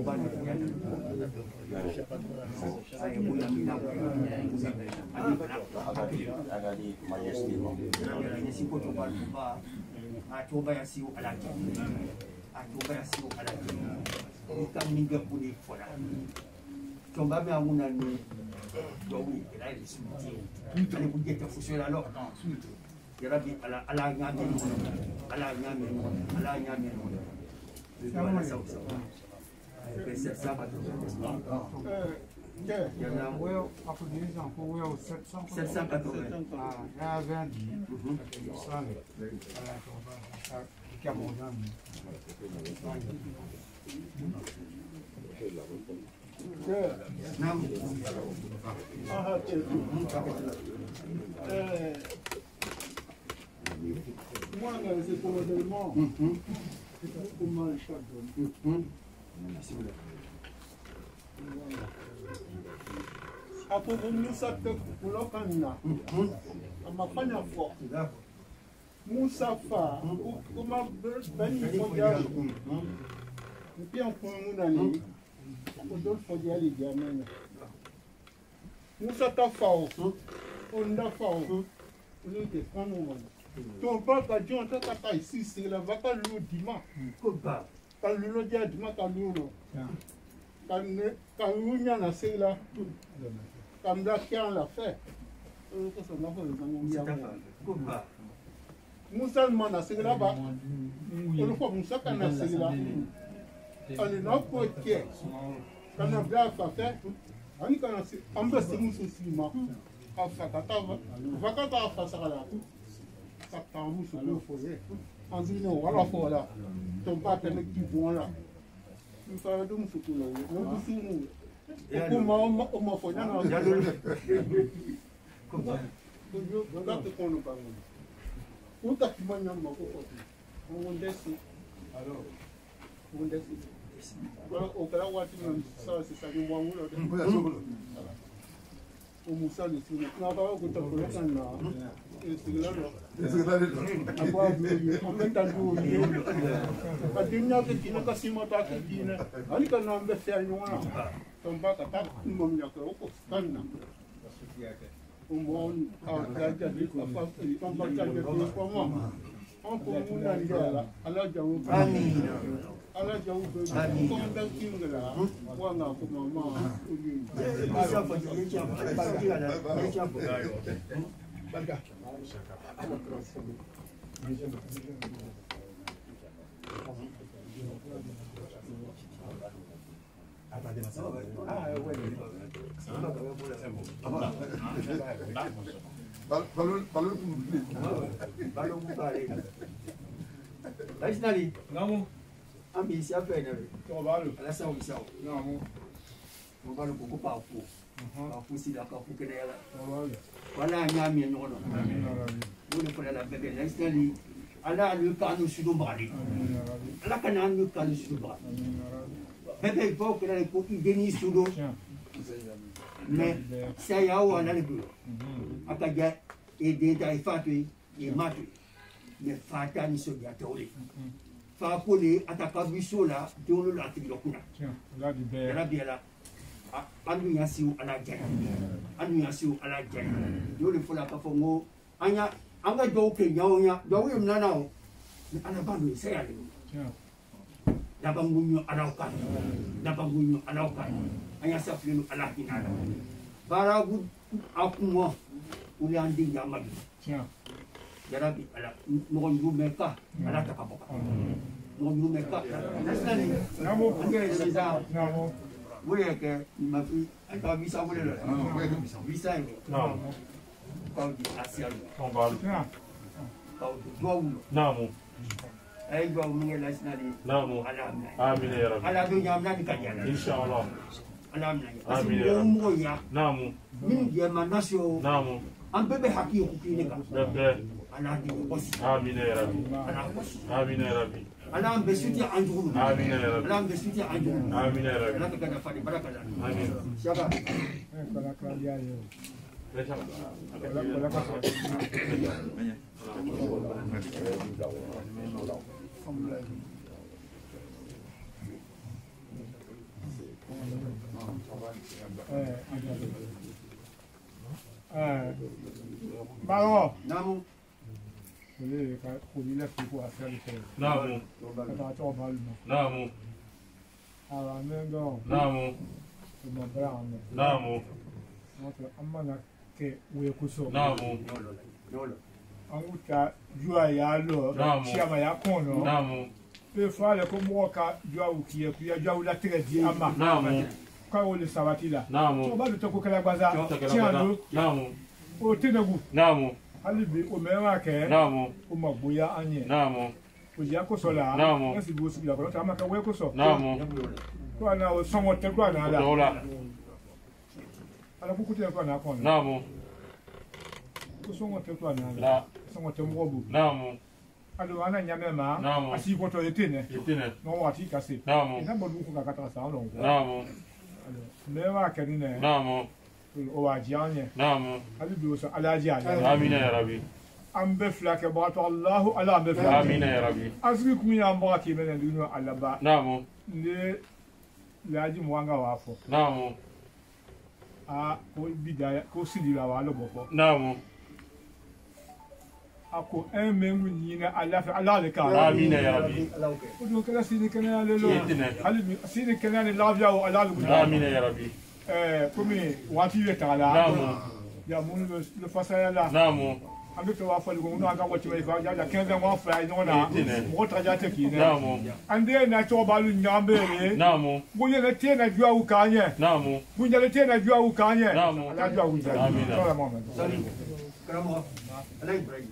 Moi, c'est pour le développement. C'est pour moi, je après, nous sommes pour l'Okana. On m'a pas une fois. Moussa Fa, comment Ben Fondial. Et puis on prend mon année. On donne Fondial les gamins. Moussa Tafao, on a Fao. On est des grands moments. Ton papa dit on t'a ici, c'est la vaca l'eau dimanche. Quand l'eau dit dimanche, quand l'eau. Quand l'eau n'y en a, c'est là. Quand l'eau l'a fait. Moussa demande à c'est là-bas. On le voit Moussa quand a c'est là. ali na ko ke kana bla fa fe ani kana si amba si musu si ma afa kata vakata afa sakala sa ta musu lo fo ye anzi no wala fo la ton pa te ki bon la nous fa do musu ko la no si mu ko ma fo na na ko yo da te ko no pa mo uta ki manya ma ko ko on desi alors on desi o kala wati na sa sa ni mo ngulo de o musa de sino na ba ko ta ko kan na sigla no akwa bi ko kan ta du ni a dinna ke kina ka sima ta ke kina ani kan na mbe fe ni wana tomba ka ta mo nya ko ko kan na o mo a ga ja di ko fa tomba ka de ko mo on ko mu na ni ala jawu amin ala jawu be ko nda kingla wa nga ko mama asa fa ni cha ba ni cha barka Laisnali, namu, ambi siapa ni? Kau baru. Alasau misau. Namu. Kau baru buku pauku. Pauku sila pauku kena lah. Kau baru. Wala nyami yang ngono. Boleh pada lah bebe. Laisnali, ala anu kanu sudah balik. Ala kan anu kanu sudah balik. Bebe kau kena ikut geni sudah. Mais saya awak nak dulu. Akaja dia fatui, dia mati. Mais fata ni so dia tahu. Fa poli ataka bisola dulu la tibi lokuna. Là du ber. Là bien là. Anu yasiu ala jaya. Anu yasiu ala jaya. Dulu fola ka fongo anya anga do ke nyawnya. Do wi mnanao. Ana bandu saya ni. Dapat bunyi alaukan. Dapat bunyi alaukan. Hanya safinu ala kinala. Baragu aku mau ulian di jamadi. Jadi ala nonju mereka ala takapoka. Nonju mereka. Nasani. Namu. Anda bisa. Namu. Boleh ke mafi anda bisa boleh lah. Bisa ini. Namu. Kau di Asia. Kau baru. Kau di Jawa. Namu. Ay gua mengelak nasani. Namu. Alam. Amin ya Rabbi. Ala tu jamna di kajian. Insyaallah. Alam. Amin ya Rabbi. Umur ya. Namu. Min dia manasio. Namu. Ampe be haki hukini ka. Bebe. Ala di bosi. Amin ya Rabbi. Ala bosi. Amin ya Rabbi. Ala ambe suti anjuru. Amin ya Rabbi. Ala ambe suti anjuru. Amin ya Rabbi. Ala kena fadi barakala. Amin. Siapa? Kalau kau dia yo. Baru. Namu. Boleh kuli lah tu asal itu. Namu. Kata coba baru. Namu. Awak menggong. Namu. Cuma berang. Namu. Maka amana ke wekuso. Namu. Yolo. Anguta jua ya lo. Namu. Siapa ya kono. Namu. Pe fale ko moka jua ukie kuya jua ula tredi ama. Namu. Kwa ule sabatila. Namu. So bado toko kala gbaza. Tiano. Namu. O tenegu. Namu. Alibi o mewa ke. Namu. O magboya anye. Namu. O ya ko sola. Namu. Nasi bo sibila ko ta maka we ko so. Namu. Kwa na o songo te kwa na ala. Dola. Ala ku te kwa na kono. Namu. Ko songo te kwa na ala. La. Songo te mrobu. Namu. Alo ana nyame ma. Namu. Asi ko to etene. Yetine. No wati kasi. Namu. Ina bodu ku ka kata sa lo. Namu. Mewa ke ni ne. Namu. O wa janye. Namu. Alibi o so ala janye. Amin ya Rabbi. Ambe flake bato Allahu ala ambe flake. Amin ya Rabbi. Asri kunya amba ki menen dinu alaba. Namu. Ne laji mwanga wafo. Namu. A ko bidaya ko siliba wa lo bofo. Namu. Ako mengu nyina ala fa ala le ka. Amin ya Rabbi. O do kala sini kana le lo. Yetine. Alibi sini kana le lavia o ala lu. Amin ya Rabbi. Komi wati we tala. Namu. Ya mun le fasaya la. Namu. an bɛ fɛ b'a fɔli ko n'o an ka waati ma ifa ja 15 ans wa fila ɲɔgɔn na mɔgɔ taja tɛ k'i nɛ an den na cogo b'alu ɲɔgɔn bɛ ye bunjɛlɛ tɛ na juwa u k'an ɲɛ bunjɛlɛ tɛ na juwa u k'an ɲɛ ala juwa u jaabi karamɔgɔ ala ibrahim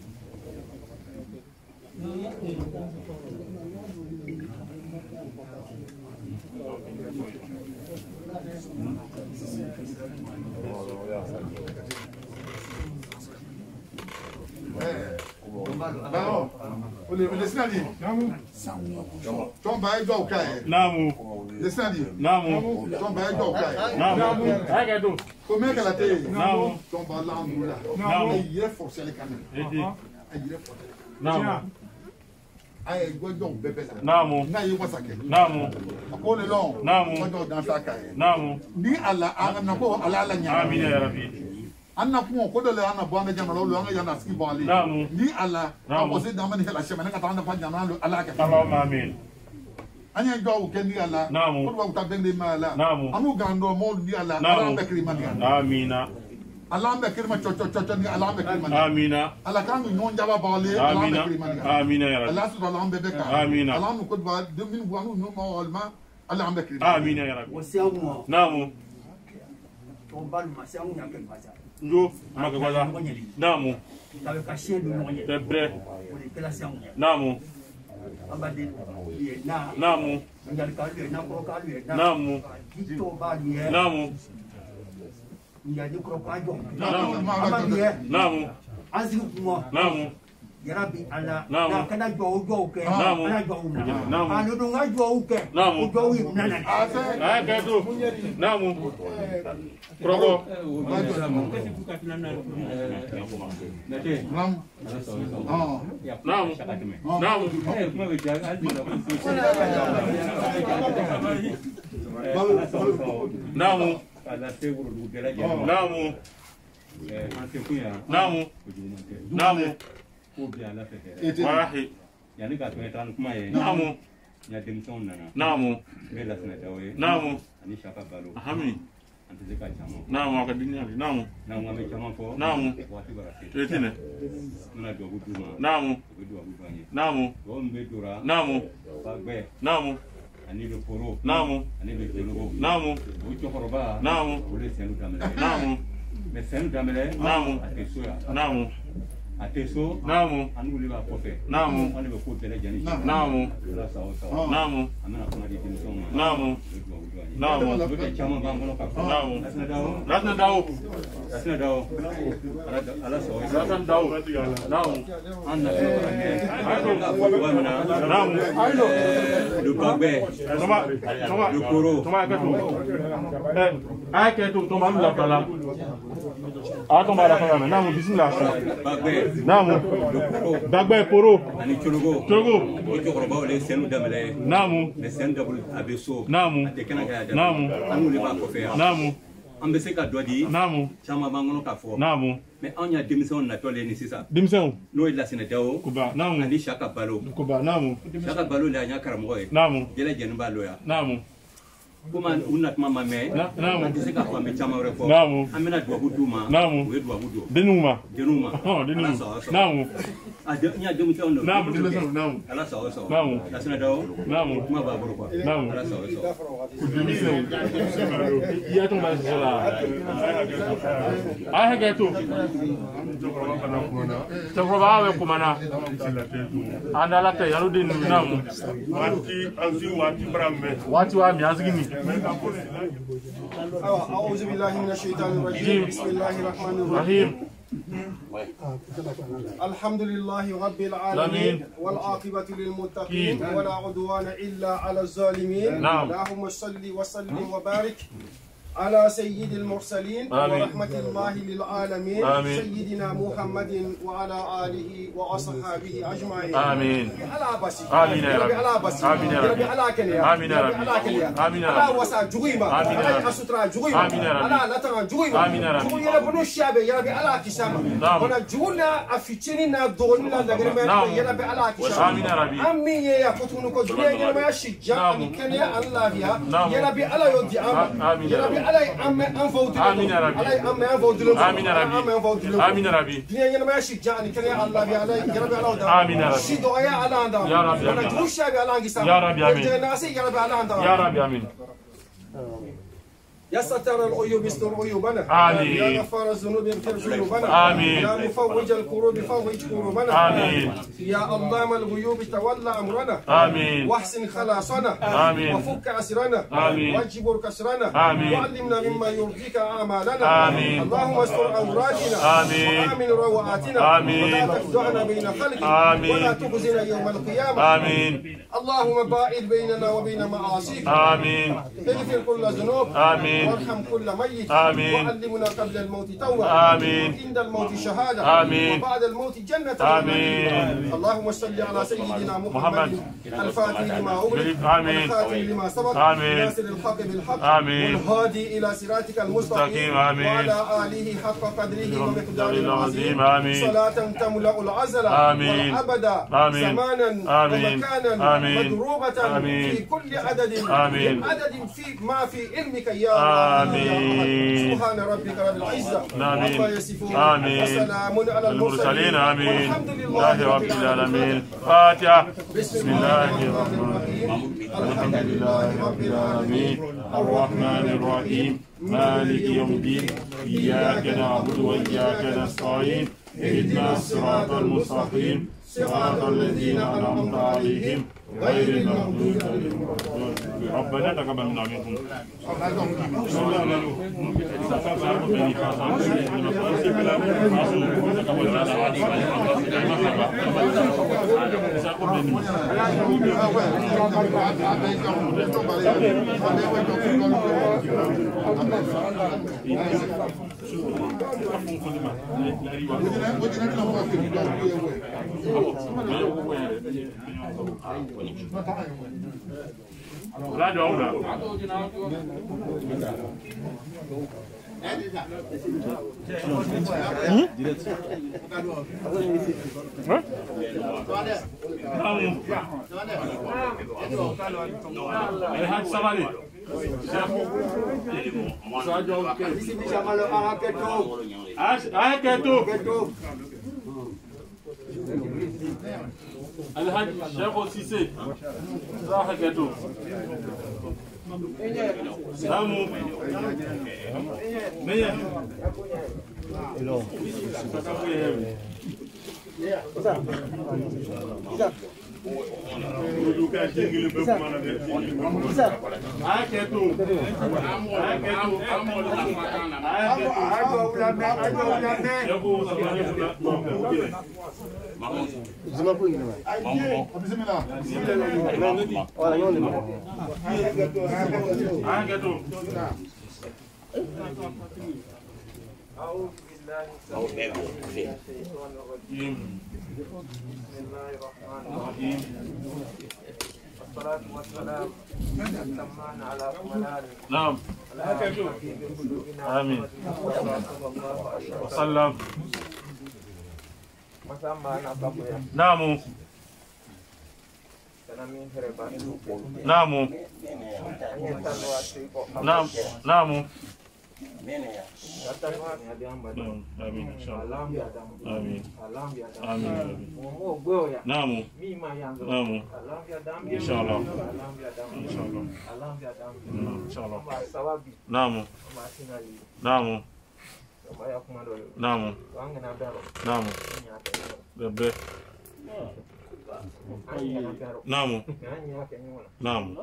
Le sinadi. Ton baye do ka e. Namu. Le sinadi. Namu. Ton baye do ka e. Namu. Aga do. Comment qu'elle a été? Namu. Ton ba la ndula. Namu. Il est forcé le canon. Il est forcé. Namu. Ay go do bebe la. Namu. Na yi wasake. Namu. Ko le long. Namu. Ko do dans sa ka e. Namu. Ni ala aga na ko ala la nya. Amin ya rabbi. Anna kuma ko dole ana bwana jana lo anga yana ski bali ni ala ko se da mani hela shema ka tanda pa jana lo ala ka Allahumma amin anya go ke ni ala ko ba ta bende mala anu gando mo ni ala ala be krima ni amina ala be krima cho ni ala be krima ni amina ala kan no njaba bali ala be krima ni amina ya rabbi ala su ala be ka amina ala nu ko ba de min bo anu no mo alma ala be krima amina ya rabbi wasiamu namu to balu masiamu ya ke baza Njo, makakwaza. Namu. Tawe kashie do nonye. Tebre. Oli kela siamu. Namu. Abade na. Namu. Ngali kalu na ko kalu na. Namu. Kito ba ye. Namu. Ngali ko kajo. Namu. Namu. Aziku kuma. Namu. Yarabi ala. Na kana jo ke. Namu. Ana jo na. Namu. Anu do nga jo ke. Namu. Jo wi nana. Ah ka do. Namu. Progo. Namu. Namu. Namu. Namu. Wahi. Yani ka tumetan kuma ye. Namu. Ya demson nana. Namu. Mela sinatawe. Namu. Ani shaka balo. Ahami. Antezeka chamo. Namu akadinya. Namu. Namu amechama po. Namu. Watu barasi. Tetene. Muna do guduma. Namu. Gudu agudanye. Namu. Go mbedura. Namu. Bagbe. Namu. Ani le poro. Namu. Ani le jologo. Namu. Ucho koroba. Namu. Ule senu damele. Namu. Me senu damele. Namu. Atesoya. Namu. Ateso. Namu. Anu liba kofe. Namu. Anu be ko tele jani. Namu. La sawo sawo. Namu. Amena kuma di dimson. Namu. Namu. Lote chama bangono ka. Namu. Lasna dawo. Lasna dawo. Lasna dawo. Ala sawo. Lasna dawo. Namu. Anna Namu. Ailo. Le bagbe. Toma. Toma. Le koro. Toma ka to. Ay ke to toma la kala. A tomba la kala. Namu bismillah. Bagbe. Namu. Bagbe poro. Ani chologo. Chologo. Ojo koroba ole senu damele. Namu. Le senu dabul abeso. Namu. Atekena ga da. Namu. Anu le ba ko fe. Namu. Ambe se ka dodi. Namu. Chama bangono ka fo. Namu. Mais on y a démission na tole ni sisa. Démission. No ila senetao. Kuba. Namu. Ani shaka balo. Kuba. Namu. Shaka balo la nya karamo e. Namu. Jele jenu balo ya. Namu. Kuma unat mama me. Namu. Ati se ka kwa me chama refo. Namu. Amena dwa huduma. Namu. We dwa hudu. Denuma. Denuma. Oh, denuma. Namu. Ada nya démission no. Namu. Démission. Namu. Ala sawo sawo. Namu. La senetao. Namu. Kuma ba boro kwa. Namu. Ala sawo sawo. Démission. Ya to ba sala. Ah ga to. Tokroba we kumana. Andala te yarudin namu. Wati azi wati bramme. Wati wa mi azgini. أعوذ بالله من الشيطان الرجيم بسم الله الرحمن الرحيم الحمد لله رب العالمين والعاقبة للمتقين ولا عدوان إلا على الظالمين اللهم صل وسلم وبارك على سيد المرسلين ورحمة الله للعالمين سيدنا محمد وعلى آله وأصحابه أجمعين آمين على بسي آمين يا رب على بسي آمين يا رب على كنيا آمين يا رب على كنيا آمين يا رب على وسع جويبا على أسطرة جويبا آمين يا رب على لتنا جويبا آمين يا رب جوي يا رب نشياب يا رب على كسامة ونا جونا أفتشيننا دوننا لغيرنا يا رب على كسامة آمين يا رب آمين يا فتونك دنيا يا رب يا شجع كنيا الله يا رب على يودي آمين يا رب alay amme an fawti Amin ya Rabbi. alay amme an fawti Amin ya Rabbi. amme an fawti Amin ya Rabbi. dunia nyana ma shi jani kene Allah bi alay ya rabbi Allah Amin ya Rabbi. shi do ya ala anda Ya Rabbi, wana amin. jusha bi ala ngisa Ya Rabbi, amin. nasi ya rabbi ala anda Ya Rabbi amin. يا ستار العيوب استر عيوبنا آمين. يا غفار الذنوب اغفر ذنوبنا آمين. يا مفوج الكروب فوج كروبنا آمين. يا علام الغيوب تولى امرنا آمين. واحسن خلاصنا آمين. وفك اسرنا آمين. واجبر كسرنا آمين. وعلمنا مما يرضيك اعمالنا آمين. اللهم استر عوراتنا آمين. وامن رواتنا آمين. ولا تخدعنا بين خلقك آمين. ولا تخزنا يوم القيامه آمين. اللهم باعد بيننا وبين معاصيك آمين. اغفر كل ذنوب آمين. وارحم كل ميت آمين. وعلمنا قبل الموت توبة آمين. وعند الموت شهادة آمين. وبعد الموت جنة آمين. اللهم صل على سيدنا محمد. محمد الفاتح لما أغلق آمين. والخاتم لما سبق آمين. ناصر الحق بالحق آمين. والهادي إلى صراطك المستقيم مستقيم. آمين. وعلى آله حق قدره ومقداره العظيم آمين. صلاة تملأ العزل آمين. والأبد آمين. زمانا آمين. ومكانا آمين. مضروبة آمين. في كل عدد آمين. عدد في ما في علمك يا الله آمين. سبحان ربك رب العزة آمين. عما يصفون آمين. وسلام على المرسلين آمين. والحمد لله لله رب العالمين. فاتحة. بسم الله الرحمن الرحيم الحمد لله رب العالمين الرحمن الرحيم مالك يوم الدين إياك نعبد وإياك نستعين اهدنا الصراط المستقيم صراط الذين أنعمت عليهم غير المغضوب عليهم ربنا تقبل منا منهم لا جاوبنا الحاج سمالي الحاج شيخ سيسي راح كتو سامو مية بسم الله الرحمن الرحيم والصلاة والسلام التمان على أكملان نعم آمين وسلم نعم نعم نعم نعم آمين إن شاء الله آمين آمين نعم نعم إن شاء الله إن شاء الله إن شاء الله نعم نعم نعم نعم ربي نعم نعم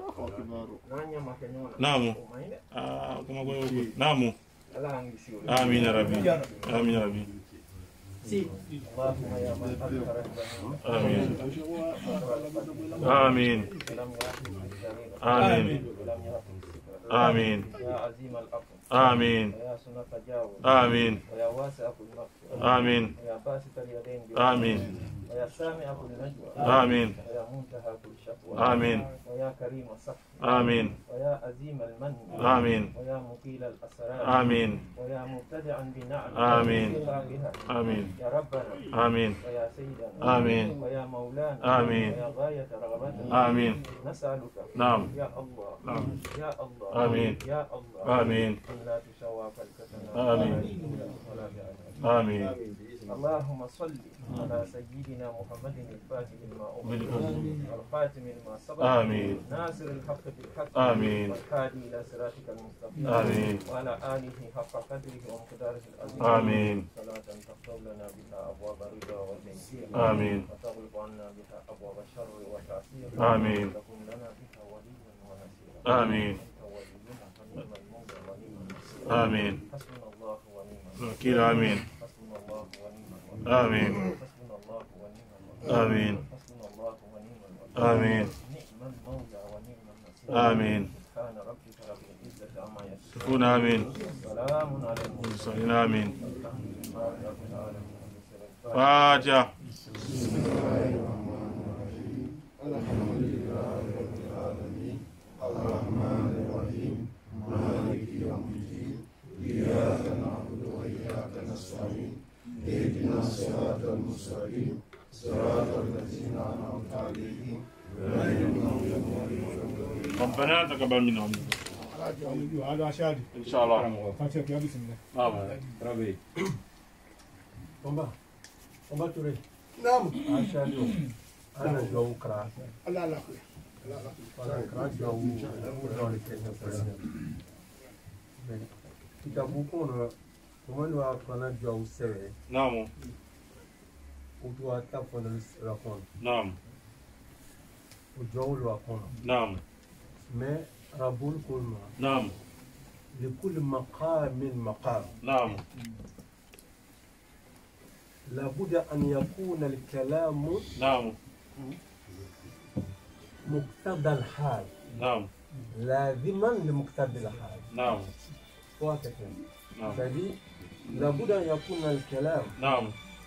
نعم نعم آمين يا ربي آمين يا ربي آمين آمين آمين آمين يا عظيم الأقل آمين ويا سنة تجاوز آمين ويا واسع المغفرة آمين ويا باسط اليدين آمين ويا سامع كل نجوى آمين ويا منتهى كل شكوى آمين ويا كريم الصف آمين ويا عزيم المن آمين ويا مقيل الأسرار آمين ويا مبتدعا بنعم آمين. بها آمين يا ربنا آمين ويا سيدنا آمين ويا مولانا آمين. ويا غاية رغبتنا آمين نسألك نعم. يا الله نعم. يا الله آمين. يا الله آمين. أن لا تشوى فلكتنا آمين. ولا بعنا. آمين اللهم صل على سيدنا محمد الفاتح لما أغلق والخاتم لما سبق آمين. ناصر الحق بالحق آمين. والهادي إلى صراطك المستقيم آمين. وعلى آله حق قدره ومقداره العظيم آمين. صلاة تفتح لنا بها أبواب الرضا والتيسير آمين. وتغلق عنا بها أبواب الشر والتعسير آمين. وتكون لنا بها وليا ونصيرا آمين. أنت ولينا فنعم المولى ونعم النصير آمين. حسبنا الله ونعم وكيل آمين حسبنا الله ونعم الوكيل آمين. حسبنا الله ونعم الوكيل آمين. حسبنا الله ونعم الوكيل آمين. نعم المولى ونعم النصير آمين. سبحان ربك رب العزة عما يصفون سكون آمين سلام على المرسلين آمين الحمد لله رب العالمين فاتحة ربنا تقبل منا هذا عشادي إن شاء الله. فاتحة يا بسم الله. ربي Omba Touré. Naam. Ashadu. Ana jawu kra. Allah Allah. Wala kra jawu. Jawu Kenya president. Kitabu kono komando wa kana jawu sewe. نعم Utu ata kono la kono. نعم Ujawu wa kono. نعم Mais rabul kulma. نعم لكل مقام مقام. نعم لابد أن يكون الكلام نعم مقتضى الحال نعم لازما لمقتضى الحال. نعم واضح. نعم فدي لابد أن يكون الكلام نعم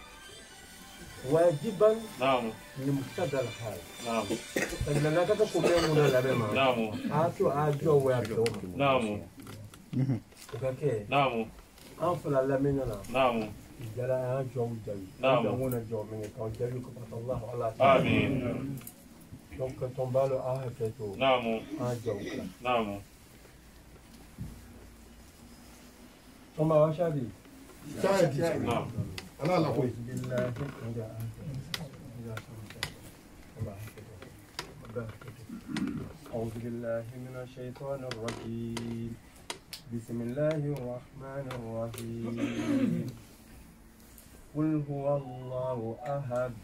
واجبا نعم لمقتضى الحال. نعم فإن لا تكون من الأمام. نعم أجو ويأكلون. نعم Okay. نعم أنفل الله مننا. نعم جلا أجو جل. نعم. أجونا جو من كون جل كبر الله على. آمين. Donc tomba le a fait tout. نعم أجو. نعم Tomba washadi. شاهد نعم الله لا قوي أعوذ بالله من الشيطان الرجيم. بسم الله الرحمن الرحيم. قل هو الله أحد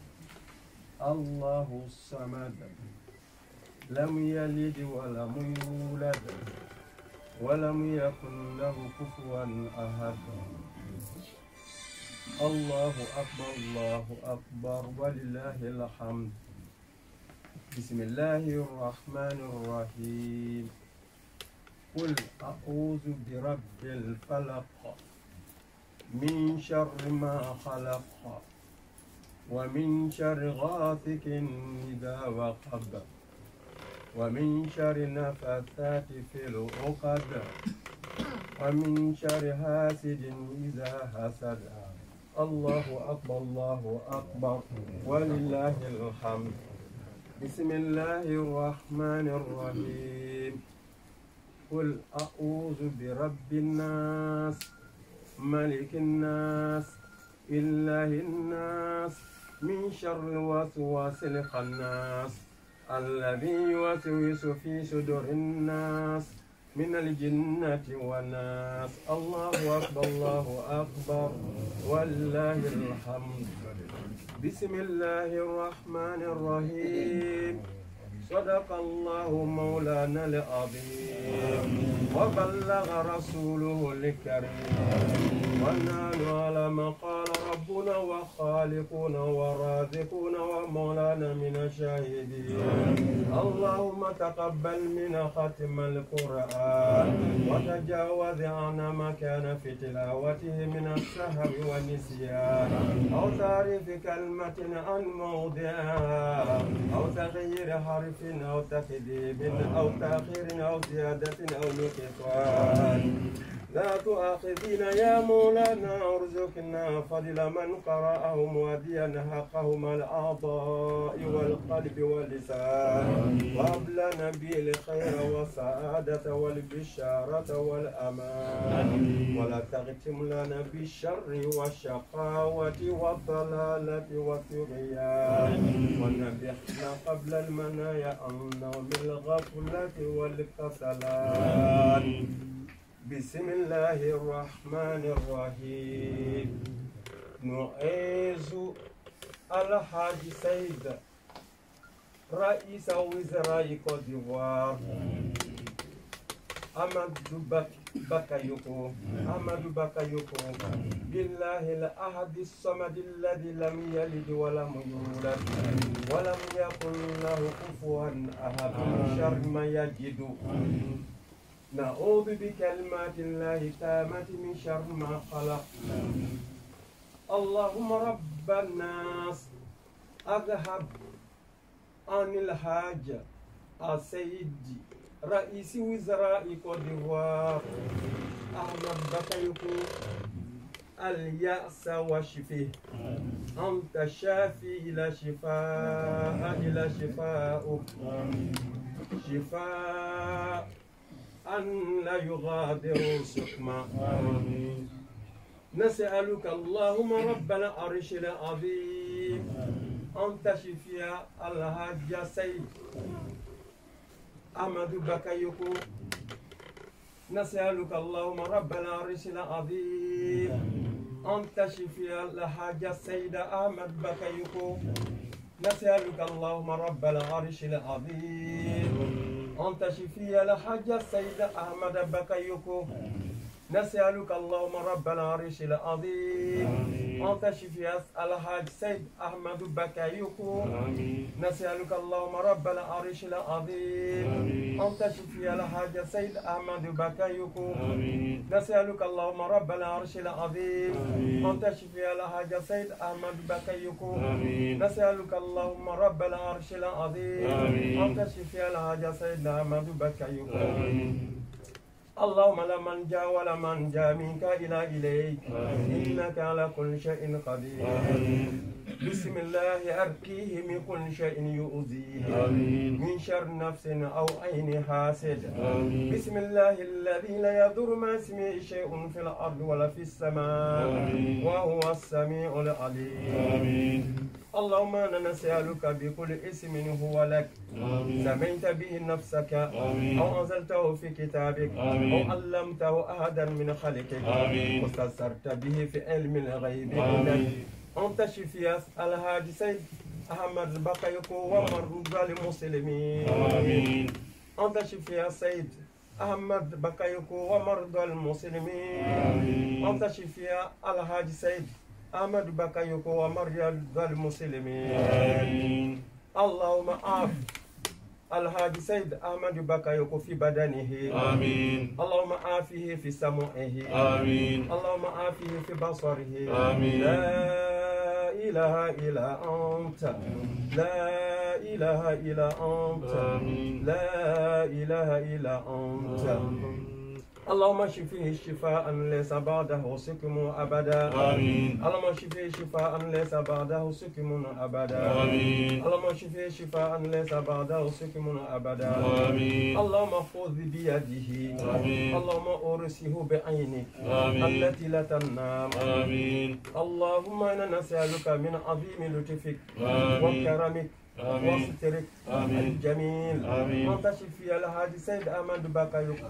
الله الصمد لم يلد ولم يولد ولم يكن له كفوا أحد. الله أكبر ولله الحمد. بسم الله الرحمن الرحيم. قل أعوذ برب الفلق من شر ما خلق ومن شر غاسق إذا وقب ومن شر النفاثات في العقد ومن شر حاسد إذا حسد. الله أكبر ولله الحمد. بسم الله الرحمن الرحيم. قل أعوذ برب الناس ملك الناس إله الناس من شر الوسواس الخناس الذي يوسوس في صدور الناس من الجنة والناس. الله أكبر ولله الحمد. بسم الله الرحمن الرحيم. صدق الله مولانا العظيم وبلغ رسوله الكريم ونحن على ما قال ربنا وخالقنا ورازقنا ومولانا من الشاهدين. اللهم تقبل منا ختم القرآن وتجاوز عن ما كان في تلاوته من السهو والنسيان أو تعريف كلمة عن موضعها أو تغيير حرف أو تكذيب أو تأخير أو زيادة أو نقصان لا تؤاخذنا يا مولانا ارزقنا فضل من قرأه موديا حقه مع الأعضاء والقلب واللسان وهب لنا به الخير والسعادة والبشارة والأمان ولا تختم لنا بالشر والشقاوة والضلالة والطغيان ونبحنا قبل المنايا عن نوم الغفلة والكسلان بسم الله الرحمن الرحيم نعيز الحاج سيد رئيس وزراء كوت ديفوار أحمد بكايوكو بالله الأحد الصمد الذي لم يلد ولم يولد ولم يكن له كفوا أحد من شر ما يجد نعوذ بكلمات الله التامة من شر ما خلق اللهم رب الناس أذهب عن الحاجة السيد رئيس وزراء كوت ديفوار أحمد بكايوكو اليأس وشفيه أنت شافي إلى شفاء شفاء أن لا يغادر سقما نسألك اللهم رب العرش العظيم أن تشفي الحاج سيد أحمد بكايوكو نسألك اللهم رب العرش العظيم أن تشفي الحاج سيد أحمد بكايوكو نسألك اللهم رب العرش العظيم أن تشفي الحاج السيد أحمد بكايوكو نسألك اللهم رب العرش العظيم أن تشفي الحاج سيد أحمد بكايوكو نسألك اللهم رب العرش العظيم أن تشفي الحاج سيد أحمد بكايوكو نسألك اللهم رب العرش العظيم أن تشفي الحاج سيد أحمد بكايوكو نسألك اللهم رب العرش العظيم أن تشفي الحاج سيد أحمد بكايوكو اللهم لا منجا ولا منجا منك إليك إنك على كل شيء قدير بسم الله أرقيه من كل شيء يؤذيه من شر نفس أو عين حاسد بسم الله الذي لا يضر مع اسمه شيء في الأرض ولا في السماء وهو السميع العليم اللهم أنا نسألك بكل اسم هو لك سميت به نفسك أو أنزلته في كتابك أو علمته أحدا من خلقك واستأثرت به في علم الغيب عندك أنت شفي الحاج سيد أحمد بكايوكو ومرضى المسلمين أنت شفي سيد أحمد بكايوكو ومرضى المسلمين أنت شفي الحاج سيد أحمد بكايوكو ومرضى المسلمين اللهم عاف الحاج سيد أحمد بكايوكو في بدنه آمين اللهم عافيه في سمعه آمين اللهم عافيه في بصره آمين لا إله إلا أنت لا إله إلا أنت لا إله إلا أنت اللهم شفيه شفاء ليس بعده سقم أبدا آمين اللهم شفيه شفاء ليس بعده سقم أبدا آمين اللهم شفيه شفاء ليس بعده سقم أبدا آمين اللهم خذ بيده آمين اللهم أرسه بعينك التي لا تنام آمين اللهم إنا نسألك من عظيم لطفك وكرمك وسترك الجميل أن تشفي الحاج سيد أحمد بكايوكو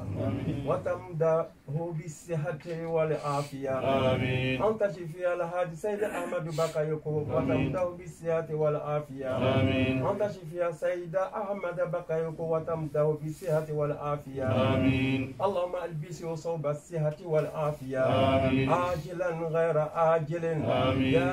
وتمده بالصحة والعافية أن تشفي الحاج سيد أحمد بكايوكو وتمده بالصحة والعافية أن تشفي سيد أحمد بكايوكو وتمده بالصحة والعافية اللهم ألبسه صوب الصحة والعافية عاجلا غير آجل يا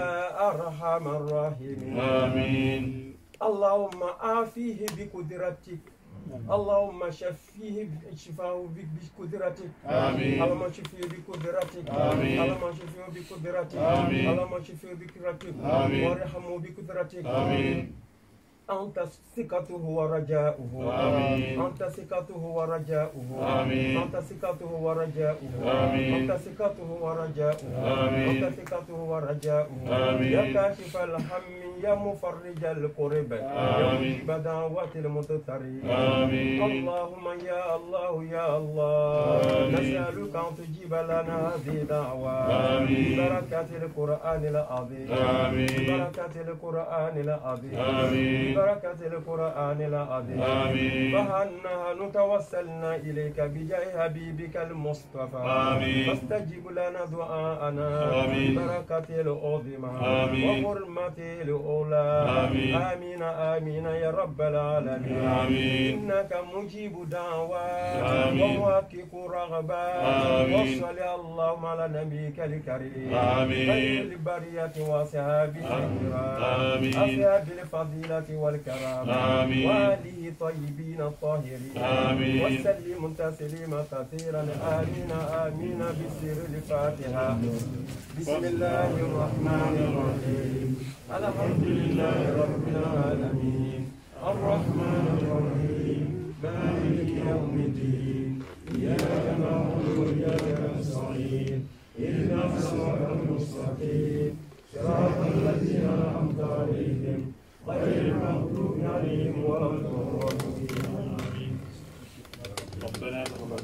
أرحم الراحمين اللهم عافيه بقدرتك اللهم شفيه شفاه بقدرتك آمين. اللهم شفيه بقدرتك آمين. اللهم شفيه بقدرتك آمين. اللهم شفيه بقدرتك آمين. وارحمه بقدرتك آمين. أنت ثقته ورجاؤه آمين. أنت ثقته ورجاؤه آمين. أنت ثقته ورجاؤه آمين. أنت ثقته ورجاؤه آمين. أنت ثقته ورجاؤه آمين. يا كاشف الهم يا مفرج الكرب يا مجيب دعوات المضطرين آمين. اللهم يا الله يا الله نسألك أن تجيب لنا هذه الدعوة آمين. ببركة القرآن العظيم آمين. ببركة القرآن العظيم آمين. ببركة القرآن العظيم آمين. فهنها نتوسلنا إليك بجاه حبيبك المصطفى آمين. فاستجب لنا دعاءنا آمين. ببركة العظمى آمين. وحرمته الأولى آمين. آمين آمين يا رب العالمين آمين. إنك مجيب دعوات آمين. ومحقق رغبات آمين. وصل اللهم على نبيك الكريم آمين. خير البرية وأصحابه الكرام آمين. أصحاب الفضيلة والكرامة آمين. وآله طيبين الطاهرين آمين. وسلم تسليما كثيرا آمين آمين بسر الفاتحة بسم الله الرحمن الرحيم الحمد لله رب العالمين الرحمن الرحيم مالك يوم الدين إياك نعبد وإياك نستعين اهدنا الصراط المستقيم صراط الذين أنعمت عليهم غير المغضوب عليهم ولا الضالين. ربنا تقبل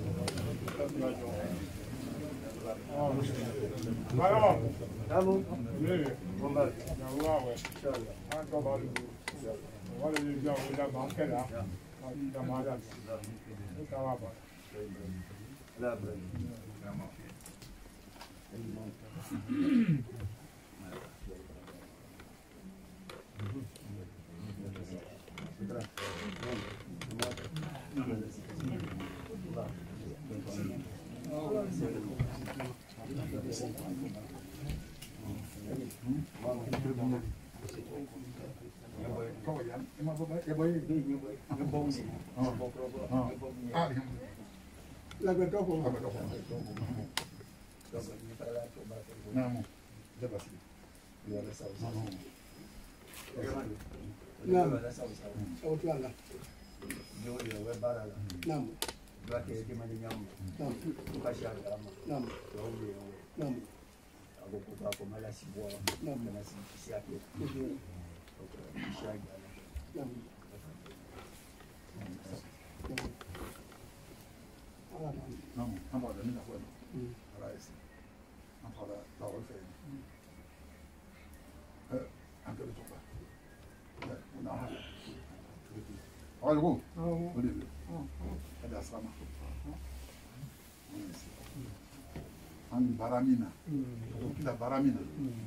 baramina kila baramina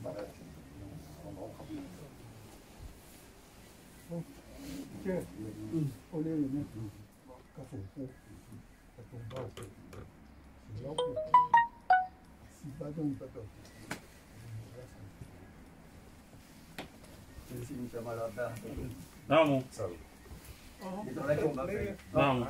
Naam. Naam.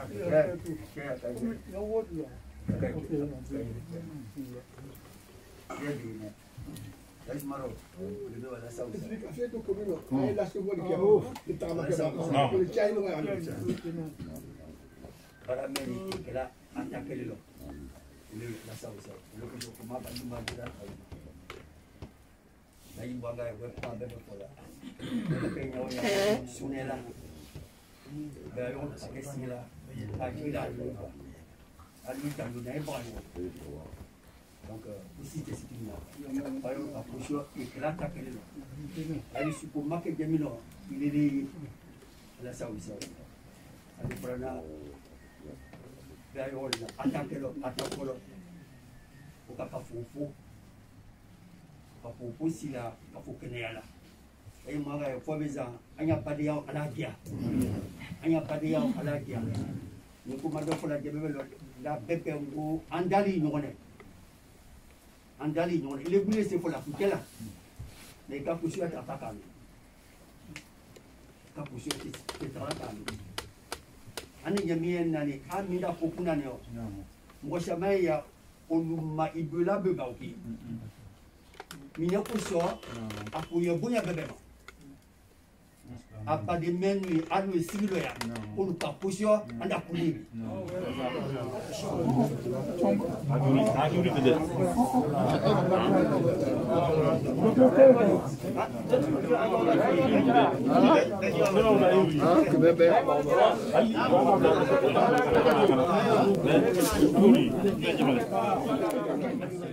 Donc, ici, c'est ce qu'il y a. Par exemple, la posture est là, t'as qu'elle est là. Elle est super marquée de Milo. Il est lié à la Saoudi. Elle est pour là. D'ailleurs, attaquez-le, attaquez-le. Pour qu'elle fasse faux. Pas pour si là, pas pour qu'elle est là. Et moi, il faut mes ans. Il n'y a pas de yao à la guerre. Il n'y a pas de yao à la guerre. Nous commandons pour la guerre. La bébé en Andali, nous connaissons. Andali, non, il est venu c'est pour la foutre là. Mais quand vous êtes attaqué, quand vous êtes attaqué, ane jamii nani amina kokuna ne ngosha mai ya onuma ibula beba uki minya kuso akuya bunya bebema apa de menu anu sigilo ya ulu kapusyo anda kulibi Bebe.